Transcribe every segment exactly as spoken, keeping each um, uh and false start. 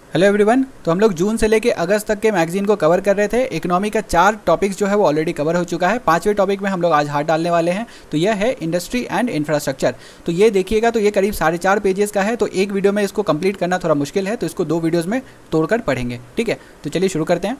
Hello everyone. तो हम लोग जून से लेके अगस्त तक के मैगजीन को कवर कर रहे थे। इकोनॉमी का चार टॉपिक्स जो है वो ऑलरेडी कवर हो चुका है। पांचवें टॉपिक में हम लोग आज हाथ डालने वाले हैं, तो यह है इंडस्ट्री एंड इंफ्रास्ट्रक्चर। तो ये देखिएगा, तो ये करीब साढ़े चार पेजेस का है, तो एक वीडियो में इसको कंप्लीट करना थोड़ा मुश्किल है, तो इसको दो वीडियोज़ में तोड़कर पढ़ेंगे। ठीक है, तो चलिए शुरू करते हैं।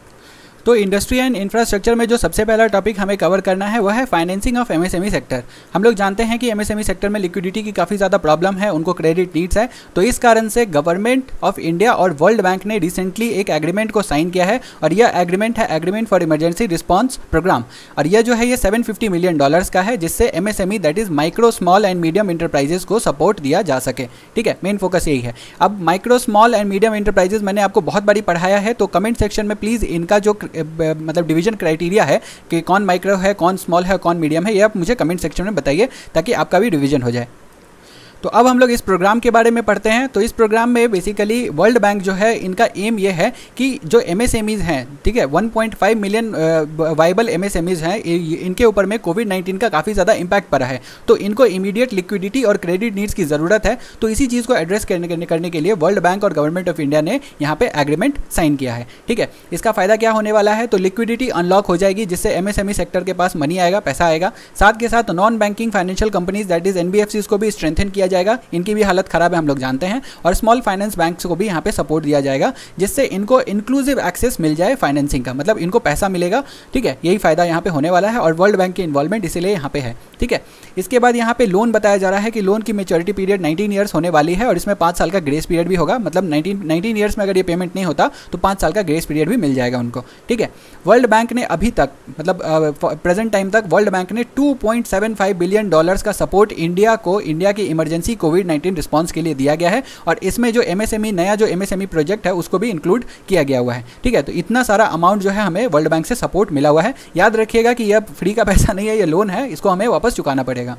तो इंडस्ट्री एंड इंफ्रास्ट्रक्चर में जो सबसे पहला टॉपिक हमें कवर करना है वह है फाइनेंसिंग ऑफ एमएसएमई सेक्टर। हम लोग जानते हैं कि एमएसएमई सेक्टर में लिक्विडिटी की काफ़ी ज़्यादा प्रॉब्लम है, उनको क्रेडिट नीड्स है। तो इस कारण से गवर्नमेंट ऑफ इंडिया और वर्ल्ड बैंक ने रिसेंटली एक एग्रीमेंट को साइन किया है, और यह एग्रीमेंट है agreement for emergency response programme. और यह जो है ये सेवन फिफ्टी मिलियन डॉलर्स का है, जिससे MSME that is micro small and medium enterprises को सपोर्ट दिया जा सके। ठीक है, मेन फोकस यही है। अब micro small and medium enterprises मैंने आपको बहुत बारी पढ़ाया है, तो कमेंट सेक्शन में प्लीज़ इनका जो मतलब डिवीजन क्राइटेरिया है कि कौन माइक्रो है, कौन स्मॉल है, कौन मीडियम है, ये आप मुझे कमेंट सेक्शन में बताइए ताकि आपका भी डिवीजन हो जाए। तो अब हम लोग इस प्रोग्राम के बारे में पढ़ते हैं। तो इस प्रोग्राम में बेसिकली वर्ल्ड बैंक जो है, इनका एम ये है कि जो एमएसएमईज हैं, ठीक है, one point five million viable MSMEs हैं, इनके ऊपर में कोविड नाइन्टीन का काफ़ी ज़्यादा इम्पैक्ट पड़ा है। तो इनको इमीडिएट लिक्विडिटी और क्रेडिट नीड्स की ज़रूरत है। तो इसी चीज़ को एड्रेस करने करने के लिए वर्ल्ड बैंक और गवर्नमेंट ऑफ इंडिया ने यहाँ पे एग्रीमेंट साइन किया है। ठीक है, इसका फ़ायदा क्या होने वाला है? तो लिक्विडिटी अनलॉक हो जाएगी, जिससे एमएसएमई सेक्टर के पास मनी आएगा, पैसा आएगा। साथ के साथ non banking financial companies that is NBFCs को भी स्ट्रेंथन किया जाएगा, इनकी भी हालत खराब है हम लोग जानते हैं। और स्मॉल फाइनेंस बैंक्स को भी यहाँ पे सपोर्ट दिया जाएगा, जिससे इनको इंक्लूसिव एक्सेस मिल जाए फाइनेंसिंग का, मतलब इनको पैसा मिलेगा। ठीक है, यही फायदा यहाँ पे होने वाला है, और वर्ल्ड बैंक की इन्वॉल्वमेंट इसीलिए यहाँ पे है। ठीक है, इसके बाद यहाँ पे लोन बताया जा रहा है कि लोन की मेच्योरिटी पीरियड नाइनटीन ईयर्स होने वाली है, और इसमें पाँच साल का ग्रेस पीरियड भी होगा। मतलब नाइनटीन नाइनटीन ईयर्स में अगर ये पेमेंट नहीं होता तो पाँच साल का ग्रेस पीरियड भी मिल जाएगा उनको। ठीक है, वर्ल्ड बैंक ने अभी तक मतलब प्रेजेंट टाइम तक वर्ल्ड बैंक ने two point seven five billion dollars का सपोर्ट इंडिया को इंडिया की इमरजेंसी कोविड नाइन्टीन रिस्पॉन्स के लिए दिया गया है, और इसमें जो एमएसएमई नया जो एमएसएमई प्रोजेक्ट है उसको भी इंक्लूड किया गया हुआ है। ठीक है, तो इतना सारा अमाउंट जो है हमें वर्ल्ड बैंक से सपोर्ट मिला हुआ है। याद रखिएगा कि यह फ्री का पैसा नहीं है, ये लोन है, इसको हमें वापस चुकाना पड़ेगा।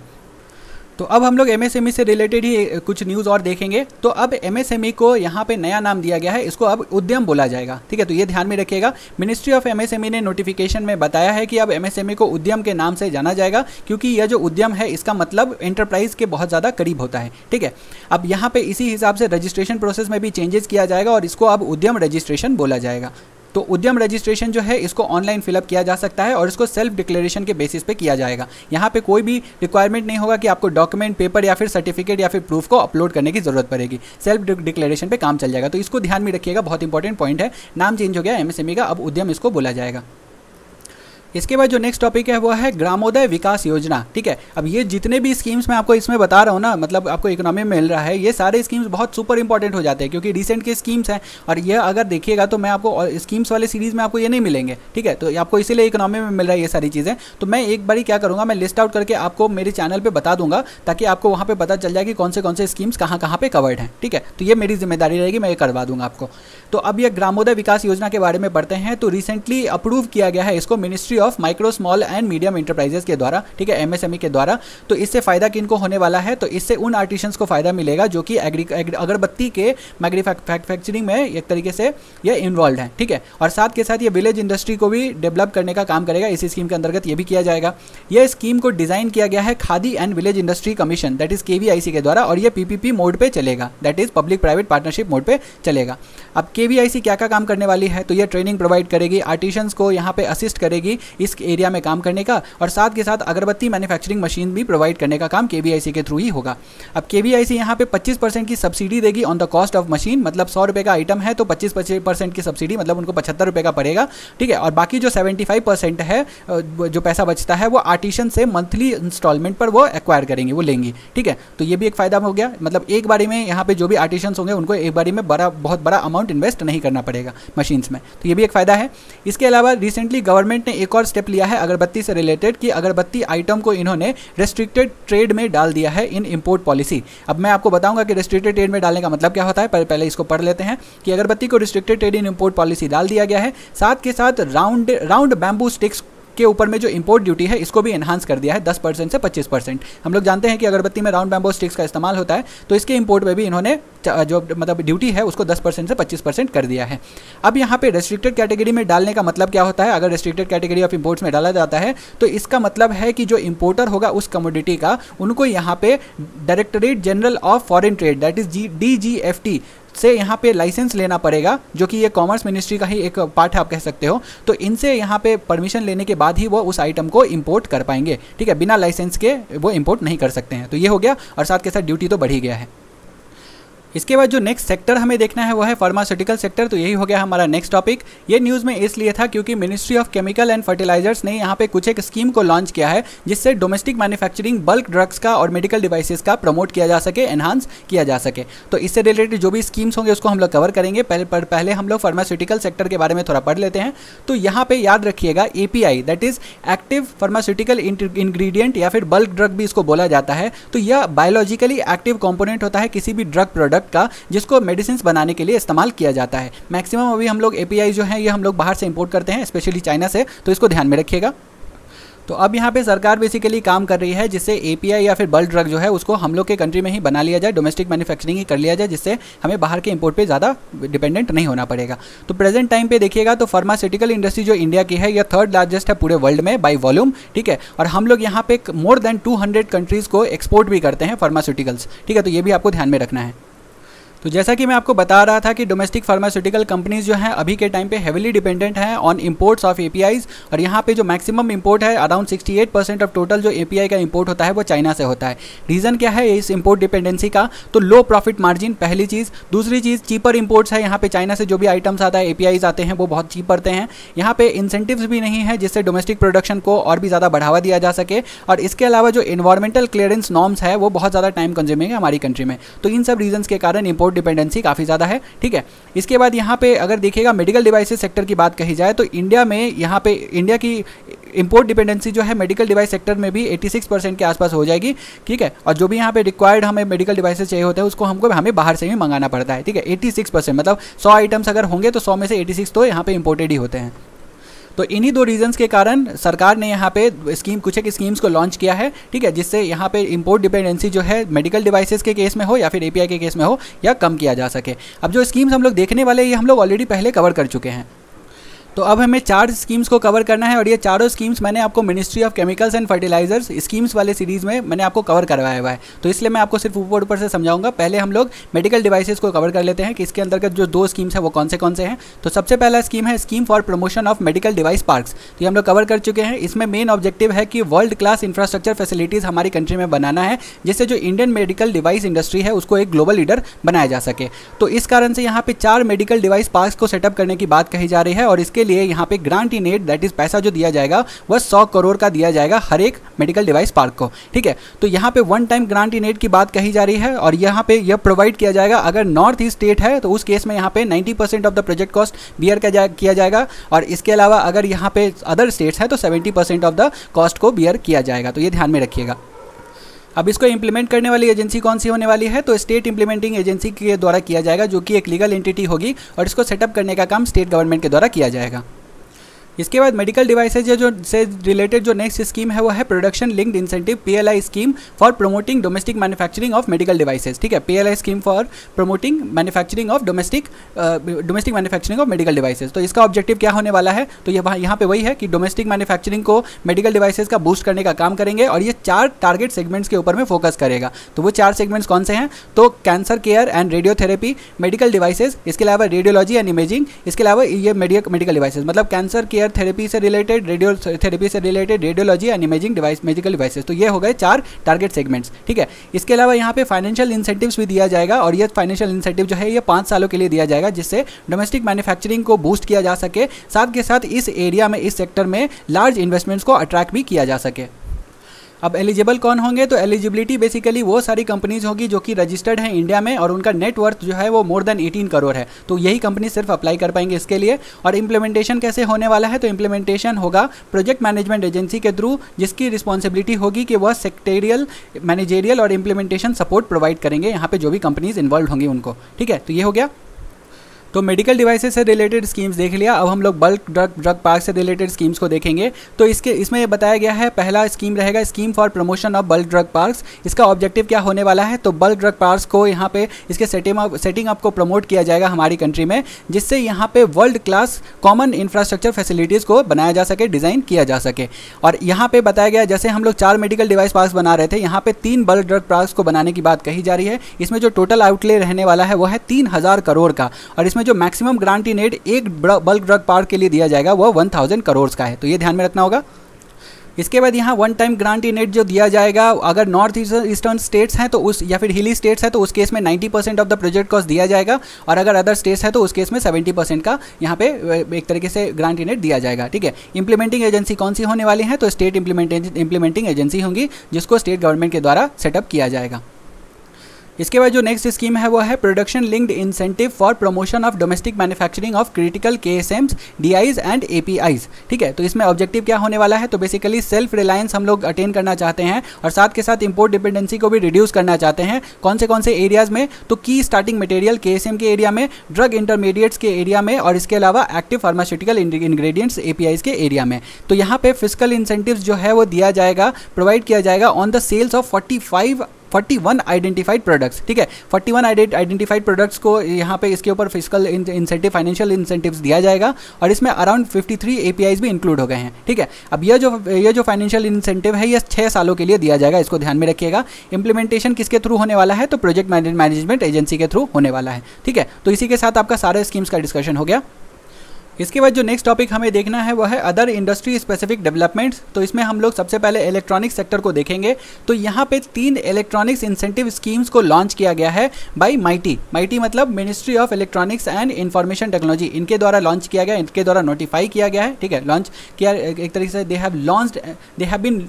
तो अब हम लोग एमएसएमई से रिलेटेड ही कुछ न्यूज़ और देखेंगे। तो अब एमएसएमई को यहाँ पे नया नाम दिया गया है, इसको अब उद्यम बोला जाएगा। ठीक है, तो ये ध्यान में रखिएगा। मिनिस्ट्री ऑफ एमएसएमई ने नोटिफिकेशन में बताया है कि अब एमएसएमई को उद्यम के नाम से जाना जाएगा, क्योंकि यह जो उद्यम है इसका मतलब एंटरप्राइज के बहुत ज़्यादा करीब होता है। ठीक है, अब यहाँ पे इसी हिसाब से रजिस्ट्रेशन प्रोसेस में भी चेंजेस किया जाएगा, और इसको अब उद्यम रजिस्ट्रेशन बोला जाएगा। तो उद्यम रजिस्ट्रेशन जो है इसको ऑनलाइन फिलअप किया जा सकता है, और इसको सेल्फ डिक्लेरेशन के बेसिस पे किया जाएगा। यहाँ पे कोई भी रिक्वायरमेंट नहीं होगा कि आपको डॉक्यूमेंट, पेपर या फिर सर्टिफिकेट या फिर प्रूफ को अपलोड करने की जरूरत पड़ेगी। सेल्फ डिक्लेरेशन पे काम चल जाएगा। तो इसको ध्यान में रखिएगा, बहुत इंपॉर्टेंट पॉइंट है। नाम चेंज हो गया एमएसएमई का, अब उद्यम इसको बोला जाएगा। इसके बाद जो नेक्स्ट टॉपिक है वो है ग्रामोदय विकास योजना। ठीक है, अब ये जितने भी स्कीम्स मैं आपको इसमें बता रहा हूँ ना, मतलब आपको इकोनॉमी में मिल रहा है, ये सारे स्कीम्स बहुत सुपर इंपॉर्टेंट हो जाते हैं, क्योंकि रिसेंट के स्कीम्स हैं। और ये अगर देखिएगा तो मैं आपको स्कीम्स वाले सीरीज़ में आपको ये नहीं मिलेंगे। ठीक है, तो आपको इसीलिए इकोनॉमी में मिल रहा है ये सारी चीज़ें। तो मैं एक बारी क्या करूँगा, मैं लिस्ट आउट करके आपको मेरे चैनल पर बता दूंगा, ताकि आपको वहाँ पर पता चल जाए कि कौन से कौन से स्कीम्स कहाँ कहाँ पर कवर्ड हैं। ठीक है, तो ये मेरी जिम्मेदारी रहेगी, मैं ये करवा दूंगा आपको। तो अब ये ग्रामोदय विकास योजना के बारे में पढ़ते हैं। तो रिसेंटली अप्रूव किया गया है इसको ministry of micro small and medium enterprises के द्वारा। ठीक है, एमएसएमई के द्वारा। तो इससे फायदा किनको होने वाला है? तो इससे उन आर्टिशंस को फायदा मिलेगा जो कि अगरबत्ती के मैन्युफैक्चरिंग में एक तरीके से ये इन्वॉल्व है। ठीक है, और साथ के साथ ये विलेज इंडस्ट्री को भी डेवलप करने का काम करेगा। इसी स्कीम के अंतर्गत ये भी किया जाएगा। यह स्कीम को डिजाइन किया गया है Khadi and village industry commission that is KVIC के द्वारा, और ये पीपीपी मोड पे चलेगा, that is public private partnership mode पे चलेगा। अब केवीआईसी क्या क्या काम करने वाली है? तो ये ट्रेनिंग प्रोवाइड करेगी, आर्टिशंस को यहाँ पे असिस्ट करेगी इस एरिया में काम करने का, और साथ के साथ अगरबत्ती मैन्युफैक्चरिंग मशीन भी प्रोवाइड करने का काम केवीआईसी के थ्रू ही होगा। अब केवीआईसी यहाँ पे पच्चीस परसेंट की सब्सिडी देगी on the cost of machine, मतलब सौ रुपये का आइटम है तो पच्चीस परसेंट की सब्सिडी, मतलब उनको पचहत्तर रुपये का पड़ेगा। ठीक है, और बाकी जो सेवेंटी फाइव परसेंट है जो पैसा बचता है वो आर्टिशन से मंथली इंस्टॉलमेंट पर वो एक्वायर करेंगे, वो लेंगी। ठीक है, तो ये भी एक फायदा हो गया, मतलब एक बारी में यहाँ पे जो भी आर्टिशंस होंगे उनको एक बारी में बड़ा बहुत बड़ा अमाउंट इन्वेस्ट नहीं करना पड़ेगा मशीन्स में। तो ये भी एक फायदा है। इसके अलावा रिसेंटली गवर्नमेंट ने एक और स्टेप लिया है अगरबत्ती से रिलेटेड, कि अगरबत्ती आइटम को इन्होंने रेस्ट्रिक्टेड ट्रेड में डाल दिया है इन इंपोर्ट पॉलिसी। अब मैं आपको बताऊंगा कि रेस्ट्रिक्टेड ट्रेड में डालने का मतलब क्या होता है, पहले इसको पढ़ लेते हैं कि अगरबत्ती को restricted trade in import policy डाल दिया गया है। साथ के साथ राउंड राउंड बैम्बू स्टिक्स के ऊपर में जो इंपोर्ट ड्यूटी है इसको भी एनहांस कर दिया है दस परसेंट से पच्चीस परसेंट। हम लोग जानते हैं कि अगरबत्ती में राउंड बैम्बो स्टिक्स का इस्तेमाल होता है, तो इसके इंपोर्ट में भी इन्होंने जो मतलब ड्यूटी है उसको दस परसेंट से पच्चीस परसेंट कर दिया है। अब यहाँ पे रेस्ट्रिक्टेड कैटेगरी में डालने का मतलब क्या होता है? अगर रेस्ट्रिक्टेड कैटेगरी ऑफ इंपोर्ट्स में डाला जाता है तो इसका मतलब है कि जो इंपोर्टर होगा उस कमोडिटी का, उनको यहाँ पे directorate general of foreign trade that is D G F T से यहाँ पे लाइसेंस लेना पड़ेगा, जो कि ये कॉमर्स मिनिस्ट्री का ही एक पार्ट है आप कह सकते हो। तो इनसे यहाँ पे परमिशन लेने के बाद ही वो उस आइटम को इंपोर्ट कर पाएंगे, ठीक है, बिना लाइसेंस के वो इंपोर्ट नहीं कर सकते हैं। तो ये हो गया, और साथ के साथ ड्यूटी तो बढ़ ही गया है। इसके बाद जो नेक्स्ट सेक्टर हमें देखना है वो है फार्मास्यूटिकल सेक्टर। तो यही हो गया हमारा नेक्स्ट टॉपिक। ये न्यूज़ में इसलिए था क्योंकि ministry of chemical and fertilisers ने यहाँ पे कुछ एक स्कीम को लॉन्च किया है जिससे डोमेस्टिक मैन्युफैक्चरिंग बल्क ड्रग्स का और मेडिकल डिवाइसेस का प्रमोट किया जा सके, एनहांस किया जा सके। तो इससे रिलेटेड जो भी स्कीम्स होंगे उसको हम लोग कवर करेंगे। पहले पर, पहले हम लोग फार्मास्यूटिकल सेक्टर के बारे में थोड़ा पढ़ लेते हैं। तो यहाँ पे याद रखिएगा A P I that is active pharmaceutical ingredient या फिर बल्क ड्रग भी इसको बोला जाता है। तो यह बायोलॉजिकली एक्टिव कंपोनेंट होता है किसी भी ड्रग प्रोडक्ट का जिसको मेडिसिन बनाने के लिए इस्तेमाल किया जाता है। मैक्सिमम अभी हम लोग एपीआई जो है ये हम लोग बाहर से इंपोर्ट करते हैं, स्पेशली चाइना से, तो इसको ध्यान में रखिएगा। तो अब यहाँ पे सरकार बेसिकली काम कर रही है जिससे एपीआई या फिर बल्क ड्रग जो है उसको हम लोग के कंट्री में ही बना लिया जाए, डोमेस्टिक मैन्युफैक्चरिंग ही कर लिया जाए, जिससे हमें बाहर के इंपोर्ट पे ज़्यादा डिपेंडेंट नहीं होना पड़ेगा। तो प्रेजेंट टाइम पे देखिएगा तो फार्मास्यूटिकल इंडस्ट्री जो इंडिया की है यह थर्ड लार्जेस्ट है पूरे वर्ल्ड में बाई वॉल्यूम, ठीक है। और हम लोग यहाँ पे more than two hundred countries को एक्सपोर्ट भी करते हैं फार्मास्यूटिकल्स, ठीक है। तो ये भी आपको ध्यान में रखना है। तो जैसा कि मैं आपको बता रहा था कि डोमेस्टिक फार्मास्यूटिकल कंपनीज जो हैं अभी के टाइम पे हेविली डिपेंडेंट हैं ऑन इंपोर्ट्स ऑफ एपीआईज, और यहाँ पे जो मैक्सिमम इंपोर्ट है around sixty eight percent of total जो एपीआई का इंपोर्ट होता है वो चाइना से होता है। रीज़न क्या है इस इंपोर्ट डिपेंडेंसी का? तो लो प्रॉफिट मार्जिन पहली चीज़। दूसरी चीज़ चीपर इंपोर्ट्स है, यहाँ पे चाइना से जो भी आइटम्स आता है एपीआईज आते हैं वो बहुत चीप पड़ते हैं। यहाँ पे इंसेंटिव्स भी नहीं है जिससे डोमेस्टिक प्रोडक्शन को और भी ज़्यादा बढ़ावा दिया जा सके। और इसके अलावा जो इन्वायरमेंटल क्लियरेंस नॉर्म्स है वो बहुत ज़्यादा टाइम कंज्यूमिंग है हमारी कंट्री में। तो इन सब रीजन्स के कारण इंपोर्ट डिपेंडेंसी काफ़ी है, ठीक है। इसके बाद यहाँ पे अगर देखिएगा मेडिकल डिवाइसेस सेक्टर की बात कही जाए तो इंडिया में यहाँ पे इंडिया की इंपोर्ट डिपेंडेंसी जो है मेडिकल डिवाइस सेक्टर में भी छियासी परसेंट के आसपास हो जाएगी, ठीक है। और जो भी यहाँ पे रिक्वायर्ड हमें मेडिकल डिवाइसेस चाहिए होते हैं उसको हमको हमें बाहर से ही मंगाना पड़ता है, ठीक है। छियासी परसेंट मतलब सौ आइटम्स अगर होंगे तो सौ में से छियासी तो यहाँ पे इंपोर्टेड ही होते हैं। तो इन्हीं दो रीजंस के कारण सरकार ने यहाँ पे स्कीम कुछ एक स्कीम्स को लॉन्च किया है, ठीक है, जिससे यहाँ पे इंपोर्ट डिपेंडेंसी जो है मेडिकल डिवाइसेस के केस में हो या फिर एपीआई के केस में हो या कम किया जा सके। अब जो स्कीम्स हम लोग देखने वाले ये हम लोग ऑलरेडी पहले कवर कर चुके हैं। तो अब हमें चार स्कीम्स को कवर करना है और ये चारों स्कीम्स मैंने आपको ministry of chemicals and fertilisers schemes वाले सीरीज़ में मैंने आपको कवर करवाया हुआ है। तो इसलिए मैं आपको सिर्फ ऊपर ऊपर से समझाऊंगा। पहले हम लोग मेडिकल डिवाइसेस को कवर कर लेते हैं कि इसके अंतर्गत जो दो स्कीम्स है वो कौन से कौन से हैं। तो सबसे पहला स्कीम है scheme for promotion of medical device parks. तो ये हम लोग कवर कर चुके हैं। इसमें मेन ऑब्जेक्टिव है कि वर्ल्ड क्लास इंफ्रास्ट्रक्चर फैसिलिटीज़ हमारी कंट्री में बनाना है जिससे जो इंडियन मेडिकल डिवाइस इंडस्ट्री है उसको एक ग्लोबल लीडर बनाया जा सके। तो इस कारण से यहाँ पे चार मेडिकल डिवाइस पार्क्स को सेटअप करने की बात कही जा रही है और इसके लिए यहाँ पे grant in aid that is पैसा जो दिया जाएगा वह सौ करोड़ का दिया जाएगा हर एक मेडिकल डिवाइस पार्क को, ठीक है। तो यहाँ पे one time grant in aid की बात कही जा रही है और यहाँ पे यह प्रोवाइड किया जाएगा अगर नॉर्थ ईस्ट स्टेट है तो उस केस में यहाँ पे नब्बे percent of the project cost bear किया जाएगा और इसके अलावा अगर यहाँ पे अदर स्टेट्स है तो सत्तर परसेंट ऑफ द कॉस्ट को बियर किया जाएगा। तो ये ध्यान में रखिएगा। अब इसको इंप्लीमेंट करने वाली एजेंसी कौन सी होने वाली है? तो स्टेट इंप्लीमेंटिंग एजेंसी के द्वारा किया जाएगा जो कि एक लीगल एंटिटी होगी और इसको सेटअप करने का काम स्टेट गवर्नमेंट के द्वारा किया जाएगा। इसके बाद मेडिकल डिवाइसेज जो से रिलेटेड जो नेक्स्ट स्कीम है वो है production linked incentive PLI scheme for promoting domestic manufacturing of medical devices, ठीक है। PLI scheme for promoting manufacturing of domestic domestic manufacturing of medical devices. तो इसका ऑब्जेक्टिव क्या होने वाला है? तो ये यहाँ पे वही है कि डोमेस्टिक मैन्युफैक्चरिंग को मेडिकल डिवाइसेज का बूस्ट करने का काम करेंगे और ये चार टारगेट सेगमेंट्स के ऊपर में फोकस करेगा। तो वो चार सेगमेंट्स कौन से हैं? तो cancer care and radiotherapy, medical devices, इसके अलावा रेडियोलॉजी एंड इमेजिंग, इसके अलावा ये मेडिकल डिवाइसेज मतलब कैंसर केयर थेरेपी से रिलेटेड, रेडियो थेरेपी से related, radiology and imaging device, medical devices. तो ये हो गए चार टारगेट सेगमेंट्स, ठीक है। इसके अलावा यहाँ पे फाइनेंशियल इंसेंटिव्स भी दिया जाएगा और ये फाइनेंशियल इंसेंटिव जो है ये पाँच सालों के लिए दिया जाएगा जिससे डोमेस्टिक मैन्युफैक्चरिंग को बूस्ट किया जा सके, साथ के साथ इस एरिया में, इस सेक्टर में लार्ज इन्वेस्टमेंट्स को अट्रैक्ट भी किया जा सके। अब एलिजिबल कौन होंगे? तो एलिजिबिलिटी बेसिकली वो सारी कंपनीज होगी जो कि रजिस्टर्ड हैं इंडिया में और उनका नेटवर्थ जो है वो मोर देन अठारह करोड़ है। तो यही कंपनी सिर्फ अप्लाई कर पाएंगे इसके लिए। और इम्प्लीमेंटेशन कैसे होने वाला है? तो इम्प्लीमेंटेशन होगा प्रोजेक्ट मैनेजमेंट एजेंसी के थ्रू जिसकी रिस्पॉन्सिबिलिटी होगी कि वह सेक्टेरियल, मैनेजेरियल और इम्प्लीमेंटेशन सपोर्ट प्रोवाइड करेंगे यहाँ पे जो भी कंपनीज इन्वॉल्व होंगी उनको, ठीक है। तो ये हो गया। तो मेडिकल डिवाइसेस से रिलेटेड स्कीम्स देख लिया। अब हम लोग बल्क ड्रग ड्रग पार्क से रिलेटेड स्कीम्स को देखेंगे। तो इसके इसमें बताया गया है, पहला स्कीम रहेगा scheme for promotion of bulk drug parks. इसका ऑब्जेक्टिव क्या होने वाला है, तो बल्क ड्रग पार्क्स को यहाँ पे इसके सेटिंग अप सेटिंग अप को प्रमोट किया जाएगा हमारी कंट्री में, जिससे यहाँ पे world class common infrastructure facilities को बनाया जा सके, डिज़ाइन किया जा सके। और यहाँ पे बताया गया, जैसे हम लोग चार मेडिकल डिवाइस पार्क्स बना रहे थे, यहाँ पे तीन बल्क ड्रग पार्क्स को बनाने की बात कही जा रही है। इसमें जो टोटल आउटले रहने वाला है वो है तीन हज़ार करोड़ का, और इसमें जो मैक्सिमम ग्रांटी नेट एक बल्क ड्रग पार्क के लिए दिया जाएगा वो वन थाउजेंड करोड़ का है। तो ये ध्यान में रखना होगा। इसके बाद यहाँ वन टाइम ग्रांट नेट जो दिया जाएगा, अगर नॉर्थ ईस्टर्न स्टेट्स हैं तो उस या फिर हिली स्टेट्स हैं तो उस केस में ninety percent of the project cost दिया जाएगा, और अगर अदर स्टेट्स हैं तो उस केस में सेवेंटी परसेंट का यहाँ पे एक तरीके से ग्रांट नेट दिया जाएगा। ठीक है, इंप्लीमेंटिंग एजेंसी कौन सी होने वाली है, तो स्टेट इंप्लीमेंटिंग इंप्लीमेंटिंग एजेंसी होंगी, जिसको स्टेट गवर्नमेंट के द्वारा सेटअप किया जाएगा। इसके बाद जो नेक्स्ट स्कीम है वो है production linked incentive for promotion of domestic manufacturing of critical KSMs, DIs and APIs. ठीक है, तो इसमें ऑब्जेक्टिव क्या होने वाला है, तो बेसिकली सेल्फ रिलायंस हम लोग अटेन करना चाहते हैं, और साथ के साथ इंपोर्ट डिपेंडेंसी को भी रिड्यूस करना चाहते हैं। कौन से कौन से एरियाज में, तो की स्टार्टिंग मटेरियल केएसएम के एरिया में, ड्रग इंटरमीडिएट्स के एरिया में, और इसके अलावा एक्टिव फार्मास्यूटिकल इंग्रेडिएंट्स एपीआईज के एरिया में। तो यहाँ पे फिस्कल इंसेंटिव्स जो है वो दिया जाएगा, प्रोवाइड किया जाएगा on the sales of forty five forty one identified products. ठीक है, फोर्टी वन आइडेंटिफाइड प्रोडक्ट्स को यहाँ पे इसके ऊपर फिस्कल इंसेंटिव, फाइनेंशियल इंसेंटिव्स दिया जाएगा, और इसमें अराउंड फिफ्टी थ्री एपीआईज भी इंक्लूड हो गए हैं। ठीक है, अब यह जो ये जो फाइनेंशियल इंसेंटिव है ये छः सालों के लिए दिया जाएगा, इसको ध्यान में रखिएगा। इंप्लीमेंटेशन किसके थ्रू होने वाला है, तो प्रोजेक्ट मैनेजमेंट एजेंसी के थ्रू होने वाला है। ठीक है, तो इसी के साथ आपका सारे स्कीम्स का डिस्कशन हो गया। इसके बाद जो नेक्स्ट टॉपिक हमें देखना है वो है अदर इंडस्ट्री स्पेसिफिक डेवलपमेंट्स। तो इसमें हम लोग सबसे पहले इलेक्ट्रॉनिक्स सेक्टर को देखेंगे। तो यहाँ पे तीन इलेक्ट्रॉनिक्स इंसेंटिव स्कीम्स को लॉन्च किया गया है बाय माइटी। माइटी मतलब ministry of electronics and information technology, इनके द्वारा लॉन्च किया गया, इनके द्वारा नोटिफाई किया गया है। ठीक है, लॉन्च किया एक तरीके से, they have launched, they have been,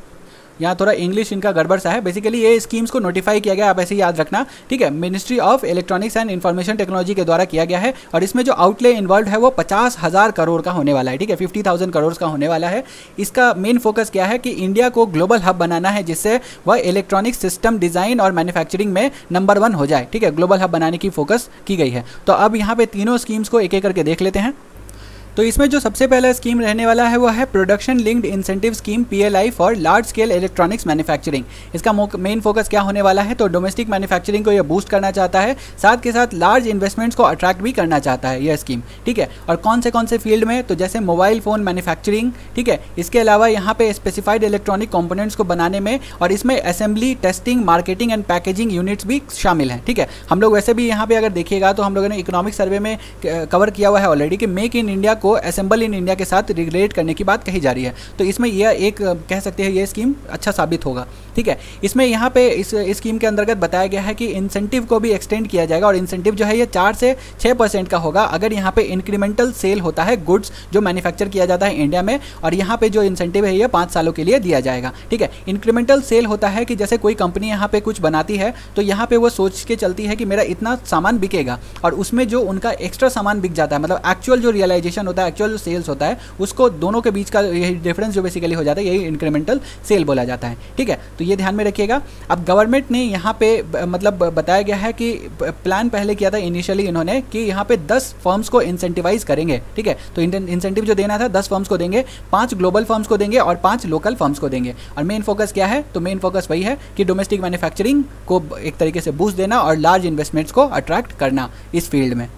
यहाँ थोड़ा इंग्लिश इनका गड़बड़ सा है। बेसिकली ये स्कीम्स को नोटिफाई किया गया, आप ऐसे ही याद रखना। ठीक है, ministry of electronics and information technology के द्वारा किया गया है, और इसमें जो आउटले इन्वॉल्व है वो पचास हज़ार करोड़ का होने वाला है। ठीक है, फिफ्टी थाउजेंड करोड़ का होने वाला है। इसका मेन फोकस क्या है कि इंडिया को ग्लोबल हब बनाना है, जिससे वह इलेक्ट्रॉनिक सिस्टम डिज़ाइन और मैन्युफैक्चरिंग में नंबर वन हो जाए। ठीक है, ग्लोबल हब बनाने की फोकस की गई है। तो अब यहाँ पे तीनों स्कीम्स को एक एक करके देख लेते हैं। तो इसमें जो सबसे पहला स्कीम रहने वाला है वो है production linked incentive scheme PLI for large scale electronics manufacturing. इसका मेन फोकस क्या होने वाला है, तो डोमेस्टिक मैन्युफैक्चरिंग को ये बूस्ट करना चाहता है, साथ के साथ लार्ज इन्वेस्टमेंट्स को अट्रैक्ट भी करना चाहता है यह स्कीम। ठीक है, और कौन से कौन से फील्ड में, तो जैसे मोबाइल फ़ोन मैन्युफैक्चरिंग। ठीक है, इसके अलावा यहाँ पे स्पेसिफाइड इलेक्ट्रॉनिक कंपोनेंट्स को बनाने में, और इसमें assembly, testing, marketing and packaging units भी शामिल हैं। ठीक है, हम लोग वैसे भी यहाँ पे अगर देखिएगा तो हम लोगों ने इकोनॉमिक सर्वे में कवर किया हुआ है ऑलरेडी कि मेक इन इंडिया को असेंबल इन इंडिया के साथ रिलेट करने की बात कही जा रही है। तो इसमें यह एक कह सकते हैं ये स्कीम अच्छा साबित होगा। ठीक है, इसमें यहाँ पे इस स्कीम के अंतर्गत बताया गया है कि इंसेंटिव को भी एक्सटेंड किया जाएगा, और इंसेंटिव जो है ये चार से छः परसेंट का होगा अगर यहाँ पे इंक्रीमेंटल सेल होता है गुड्स जो मैन्युफैक्चर किया जाता है इंडिया में, और यहाँ पे जो इंसेंटिव है ये पाँच सालों के लिए दिया जाएगा। ठीक है, इंक्रीमेंटल सेल होता है कि जैसे कोई कंपनी यहाँ पे कुछ बनाती है तो यहाँ पे वो सोच के चलती है कि मेरा इतना सामान बिकेगा, और उसमें जो उनका एक्स्ट्रा सामान बिक जाता है, मतलब एक्चुअल जो रियलाइजेशन होता है, एक्चुअल जो सेल्स होता है, उसको दोनों के बीच का यही डिफरेंस जो बेसिकली हो जाता है, यही इंक्रीमेंटल सेल बोला जाता है। ठीक है, तो ये ध्यान में रखिएगा। अब गवर्नमेंट ने यहाँ पे मतलब बताया गया है कि प्लान पहले किया था इनिशियली इन्होंने कि यहाँ पे दस फर्म्स को इंसेंटिवाइज करेंगे। ठीक है, तो इंसेंटिव जो देना था दस फर्म्स को देंगे, पांच ग्लोबल फर्म्स को देंगे और पांच लोकल फर्म्स को देंगे। और मेन फोकस क्या है, तो मेन फोकस वही है कि डोमेस्टिक मैन्युफैक्चरिंग को एक तरीके से बूस्ट देना और लार्ज इन्वेस्टमेंट्स को अट्रैक्ट करना इस फील्ड में।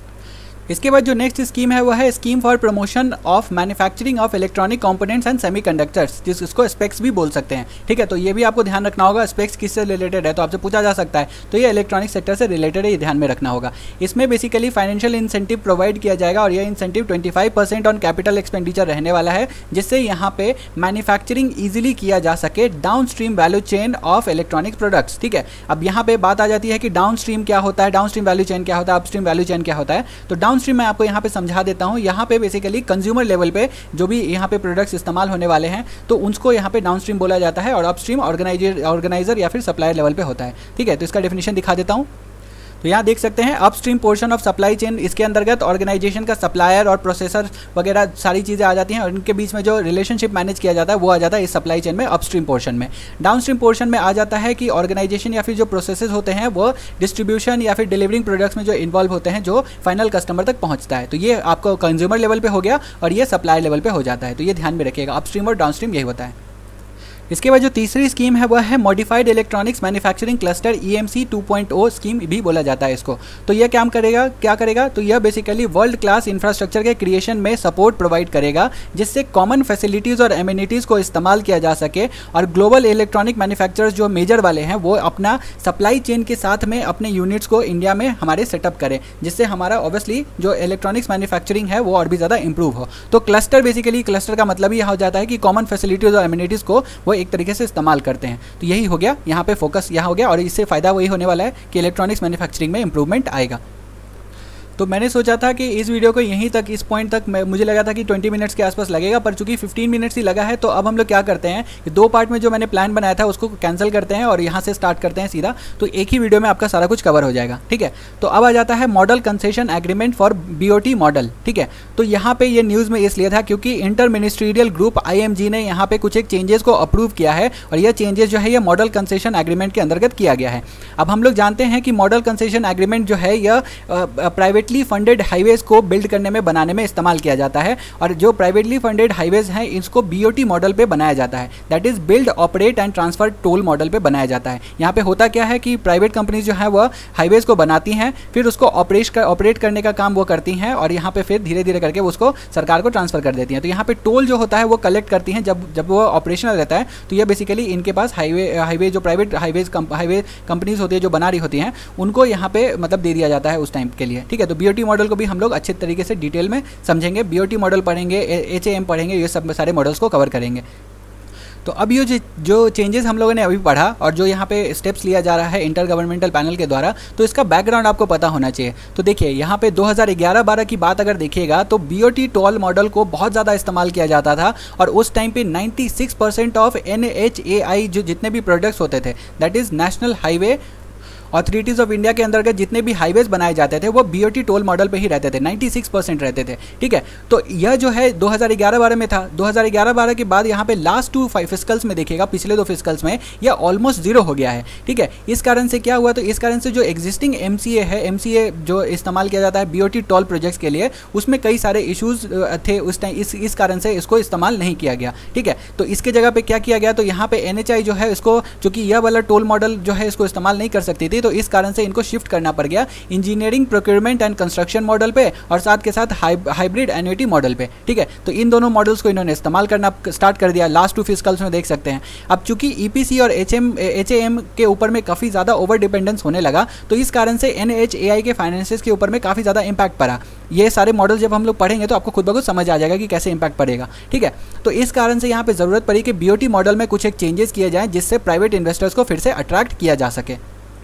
इसके बाद जो नेक्स्ट स्कीम है वो है scheme for promotion of manufacturing of electronic components and semiconductors, जिसको स्पेक्स भी बोल सकते हैं। ठीक है, तो ये भी आपको ध्यान रखना होगा, स्पेक्स किससे रिलेटेड है तो आपसे पूछा जा सकता है, तो ये इलेक्ट्रॉनिक सेक्टर से रिलेटेड है, ये ध्यान में रखना होगा। इसमें बेसिकली फाइनेंशियल इंसेंटिव प्रोवाइड किया जाएगा, और यह incentive twenty five percent on capital expenditure रहने वाला है, जिससे यहाँ पे मैन्युफैक्चरिंग ईजिली किया जा सके downstream value chain of electronic products. ठीक है, अब यहाँ पे बात आ जाती है कि डाउन स्ट्रीम क्या होता है, डाउन स्ट्रीम वैल्यू चेन क्या होता है, अपस्ट्रीम वैल्यू चेन क्या होता है। तो डाउन स्ट्रीम मैं आपको यहाँ पे समझा देता हूँ। यहाँ पे बेसिकली कंज्यूमर लेवल पे जो भी यहाँ पे प्रोडक्ट्स इस्तेमाल होने वाले हैं तो उनको यहाँ पे डाउनस्ट्रीम बोला जाता है, और अपस्ट्रीम ऑर्गेनाइजर ऑर्गेनाइजर या फिर सप्लायर लेवल पे होता है। ठीक है, तो इसका डेफिनेशन दिखा देता हूँ। तो यहाँ देख सकते हैं upstream portion of supply chain, इसके अंतर्गत ऑर्गेनाइजेशन का सप्लायर और प्रोसेसर वगैरह सारी चीज़ें आ जाती हैं और इनके बीच में जो रिलेशनशिप मैनेज किया जाता है वो आ जाता है इस सप्लाई चेन में अपस्ट्रीम पोर्शन में। डाउनस्ट्रीम पोर्शन में आ जाता है कि ऑर्गेनाइजेशन या फिर जो प्रोसेसेस होते हैं वो डिस्ट्रीब्यूशन या फिर डिलीवरिंग प्रोडक्ट्स में जो इन्वॉल्व होते हैं जो फाइनल कस्टमर तक पहुंचता है। तो ये आपको कंज्यूमर लेवल पे हो गया और ये सप्लायर लेवल पे हो जाता है। तो ये ध्यान में रखिएगा, अपस्ट्रीम और डाउनस्ट्रीम यही होता है। इसके बाद जो तीसरी स्कीम है वह है modified electronics manufacturing cluster E M C two point O scheme भी बोला जाता है इसको। तो यह क्या करेगा क्या करेगा तो यह बेसिकली वर्ल्ड क्लास इंफ्रास्ट्रक्चर के क्रिएशन में सपोर्ट प्रोवाइड करेगा जिससे कॉमन फैसिलिटीज़ और एमिनिटीज़ को इस्तेमाल किया जा सके और ग्लोबल इलेक्ट्रॉनिक मैन्युफैक्चरर्स जो मेजर वाले हैं वो अपना सप्लाई चेन के साथ में अपने यूनिट्स को इंडिया में हमारे सेटअप करें, जिससे हमारा ऑब्वियसली जो इलेक्ट्रॉनिक्स मैन्युफैक्चरिंग है वो और भी ज़्यादा इंप्रूव हो। तो क्लस्टर बेसिकली क्लस्टर का मतलब यह हो जाता है कि कॉमन फैसिलिटीज़ और एमिनिटीज़ को वो एक तरीके से इस्तेमाल करते हैं। तो यही हो गया, यहाँ पे फोकस यहाँ हो गया और इससे फ़ायदा वही होने वाला है कि इलेक्ट्रॉनिक्स मैन्युफैक्चरिंग में इंप्रूवमेंट आएगा। तो मैंने सोचा था कि इस वीडियो को यहीं तक, इस पॉइंट तक मैं मुझे लगा था कि बीस मिनट्स के आसपास लगेगा, पर चूंकि पंद्रह मिनट्स ही लगा है तो अब हम लोग क्या करते हैं कि दो पार्ट में जो मैंने प्लान बनाया था उसको कैंसिल करते हैं और यहाँ से स्टार्ट करते हैं सीधा। तो एक ही वीडियो में आपका सारा कुछ कवर हो जाएगा, ठीक है। तो अब आ जाता है model concession agreement for B O T model, ठीक है। तो यहाँ पे ये न्यूज़ में इसलिए था क्योंकि inter ministerial group I M G ने यहाँ पे कुछ एक चेंजेस को अप्रूव किया है और यह चेंजेस जो है ये मॉडल कंसेशन एग्रीमेंट के अंतर्गत किया गया है। अब हम लोग जानते हैं कि मॉडल कंसेशन एग्रीमेंट जो है यह प्राइवेटली फंडेड हाईवेज को बिल्ड करने में बनाने में इस्तेमाल किया जाता है और जो प्राइवेटली फंडेड हाईवेज हैं इसको बी ओ टी मॉडल पे बनाया जाता है, that is build operate and transfer toll model पे बनाया जाता है। यहाँ पे होता क्या है कि प्राइवेट कंपनीज जो है वह हाईवेज को बनाती हैं, फिर उसको ऑपरेट कर ऑपरेट करने का काम वो करती हैं और यहाँ पे फिर धीरे धीरे करके उसको सरकार को ट्रांसफर कर देती हैं। तो यहाँ पे टोल जो होता है वो कलेक्ट करती हैं जब जब वो ऑपरेशनल रहता है। तो ये बेसिकली इनके पास हाईवे हाईवे जो प्राइवेट हाईवेज हाईवे कंपनीज होती है जो बना रही होती हैं उनको यहाँ पे मतलब दे दिया जाता है उस टाइम के लिए, ठीक है। तो बी ओ टी मॉडल को भी हम लोग अच्छे तरीके से डिटेल में समझेंगे, बी ओ टी मॉडल पढ़ेंगे, एच ए एम पढ़ेंगे, ये सब सारे मॉडल्स को कवर करेंगे। तो अब ये जो चेंजेस हम लोगों ने अभी पढ़ा और जो यहाँ पे स्टेप्स लिया जा रहा है इंटर गवर्नमेंटल पैनल के द्वारा, तो इसका बैकग्राउंड आपको पता होना चाहिए। तो देखिए यहाँ पे दो हज़ार ग्यारह बारह की बात अगर देखिएगा तो B O T toll model को बहुत ज़्यादा इस्तेमाल किया जाता था और उस टाइम पे छियानवे percent of N H A I जो जितने भी प्रोडक्ट्स होते थे, that is national highway authorities of India के अंतर्गत जितने भी हाईवेज बनाए जाते थे वो B O T toll model पे ही रहते थे, छियानवे परसेंट रहते थे, ठीक है। तो यह जो है दो हज़ार ग्यारह बारह में था। दो हज़ार ग्यारह बारह के बाद यहाँ पे लास्ट टू फाइव फिस्कल्स में देखिएगा, पिछले दो फिस्कल्स में यह ऑलमोस्ट जीरो हो गया है, ठीक है। इस कारण से क्या हुआ, तो इस कारण से जो एग्जिस्टिंग एम सी ए है, एम सी ए जो इस्तेमाल किया जाता है B O T toll projects के लिए, उसमें कई सारे इशूज़ थे उस टाइम, इस इस कारण से इसको इस्तेमाल नहीं किया गया, ठीक है। तो इसके जगह पे क्या किया गया, तो यहाँ पे एन एच आई जो है इसको, चूँकि यह वाला टोल मॉडल जो है इसको इस्तेमाल नहीं कर सकती थी, तो इस कारण से इनको शिफ्ट करना पड़ गया engineering procurement and construction model पे और साथ के साथ हाइब्रिड एन्युटी मॉडल पे, ठीक है। तो इन दोनों मॉडल्स को इन्होंने इस्तेमाल करना स्टार्ट कर दिया लास्ट टू फिस्कल्स में, देख सकते हैं। अब चूंकि ई पी सी और H M H A M के ऊपर में काफ़ी ज़्यादा ओवर डिपेंडेंस होने लगा, तो इस कारण से एन एच ए आई के फाइनेंसेस के ऊपर में काफ़ी ज़्यादा इंपैक्ट पड़ा। ये सारे मॉडल जब हम लोग पढ़ेंगे तो आपको खुद ब खुद समझ आ जाएगा कि कैसे इंपैक्ट पड़ेगा, ठीक है। तो इस कारण से यहाँ पे ज़रूरत पड़ी कि बी ओ टी मॉडल में कुछ एक चेंजेस किए जाएँ जिससे प्राइवेट इन्वेस्टर्स को फिर से अट्रैक्ट किया जा सके।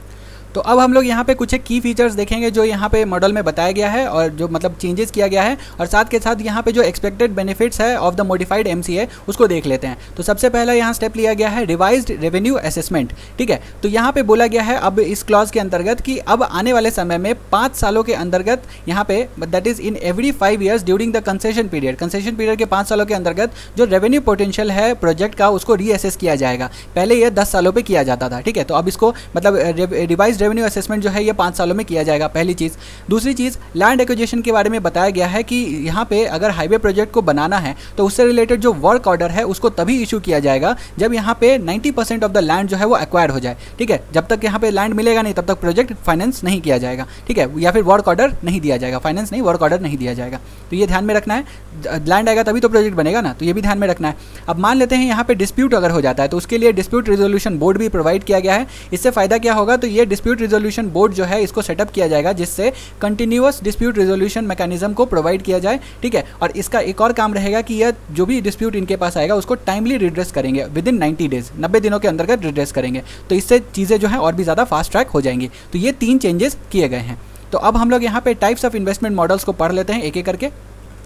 तो अब हम लोग यहाँ पे कुछ एक की फीचर्स देखेंगे जो यहाँ पे मॉडल में बताया गया है और जो मतलब चेंजेस किया गया है, और साथ के साथ यहाँ पे जो एक्सपेक्टेड बेनिफिट्स है ऑफ द मॉडिफाइड एमसीए उसको देख लेते हैं। तो सबसे पहला यहाँ स्टेप लिया गया है रिवाइज्ड रेवेन्यू असेसमेंट, ठीक है। तो यहाँ पे बोला गया है अब इस क्लॉज के अंतर्गत कि अब आने वाले समय में पाँच सालों के अंतर्गत यहाँ पे that is in every five years during the concession period, concession period के पाँच सालों के अंतर्गत जो रेवेन्यू पोटेंशियल है प्रोजेक्ट का उसको रीअसेस किया जाएगा। पहले ये दस सालों पर किया जाता था, ठीक है। तो अब इसको मतलब रिवाइज्ड रेवेन्यू असेसमेंट जो है ये पाँच सालों में किया जाएगा, पहली चीज़। दूसरी चीज़ लैंड एक्विजिशन के बारे में बताया गया है कि यहाँ पे अगर हाईवे प्रोजेक्ट को बनाना है तो उससे रिलेटेड जो वर्क ऑर्डर है उसको तभी इशू किया जाएगा जब यहाँ पे नब्बे परसेंट ऑफ द लैंड जो है वो एक्वायर हो जाए, ठीक है। जब तक यहाँ पे लैंड मिलेगा नहीं तब तक प्रोजेक्ट फाइनेंस नहीं किया जाएगा, ठीक है, या फिर वर्क ऑर्डर नहीं दिया जाएगा, फाइनेंस नहीं वर्क ऑर्डर नहीं दिया जाएगा। तो ये ध्यान में रखना है, लैंड आएगा तभी तो प्रोजेक्ट बनेगा ना, तो ये भी ध्यान में रखना है। अब मान लेते हैं यहाँ पे डिस्प्यूट अगर हो जाता है तो उसके लिए डिस्प्यूट रिजोल्यूशन बोर्ड भी प्रोवाइड किया गया है। इससे फायदा क्या होगा, तो ये डिस्प्यूट रिजोल्यूशन बोर्ड जो है इसको सेटअप किया जाएगा जिससे कंटिन्यूअस डिस्प्यूट रिजोल्यूशन मैकेनिज्म को प्रोवाइड किया जाए, ठीक है। और इसका एक और काम रहेगा कि यह जो भी डिस्प्यूट इनके पास आएगा उसको टाइमली रिड्रेस करेंगे, विद इन नाइन्टी डेज, नब्बे दिनों के अंतर्गत रिड्रेस करेंगे। तो इससे चीज़ें जो है और भी ज़्यादा फास्ट ट्रैक हो जाएंगी। तो ये तीन चेंजेस किए गए हैं। तो अब हम लोग यहाँ पे टाइप्स ऑफ इन्वेस्टमेंट मॉडल्स को पढ़ लेते हैं एक एक करके।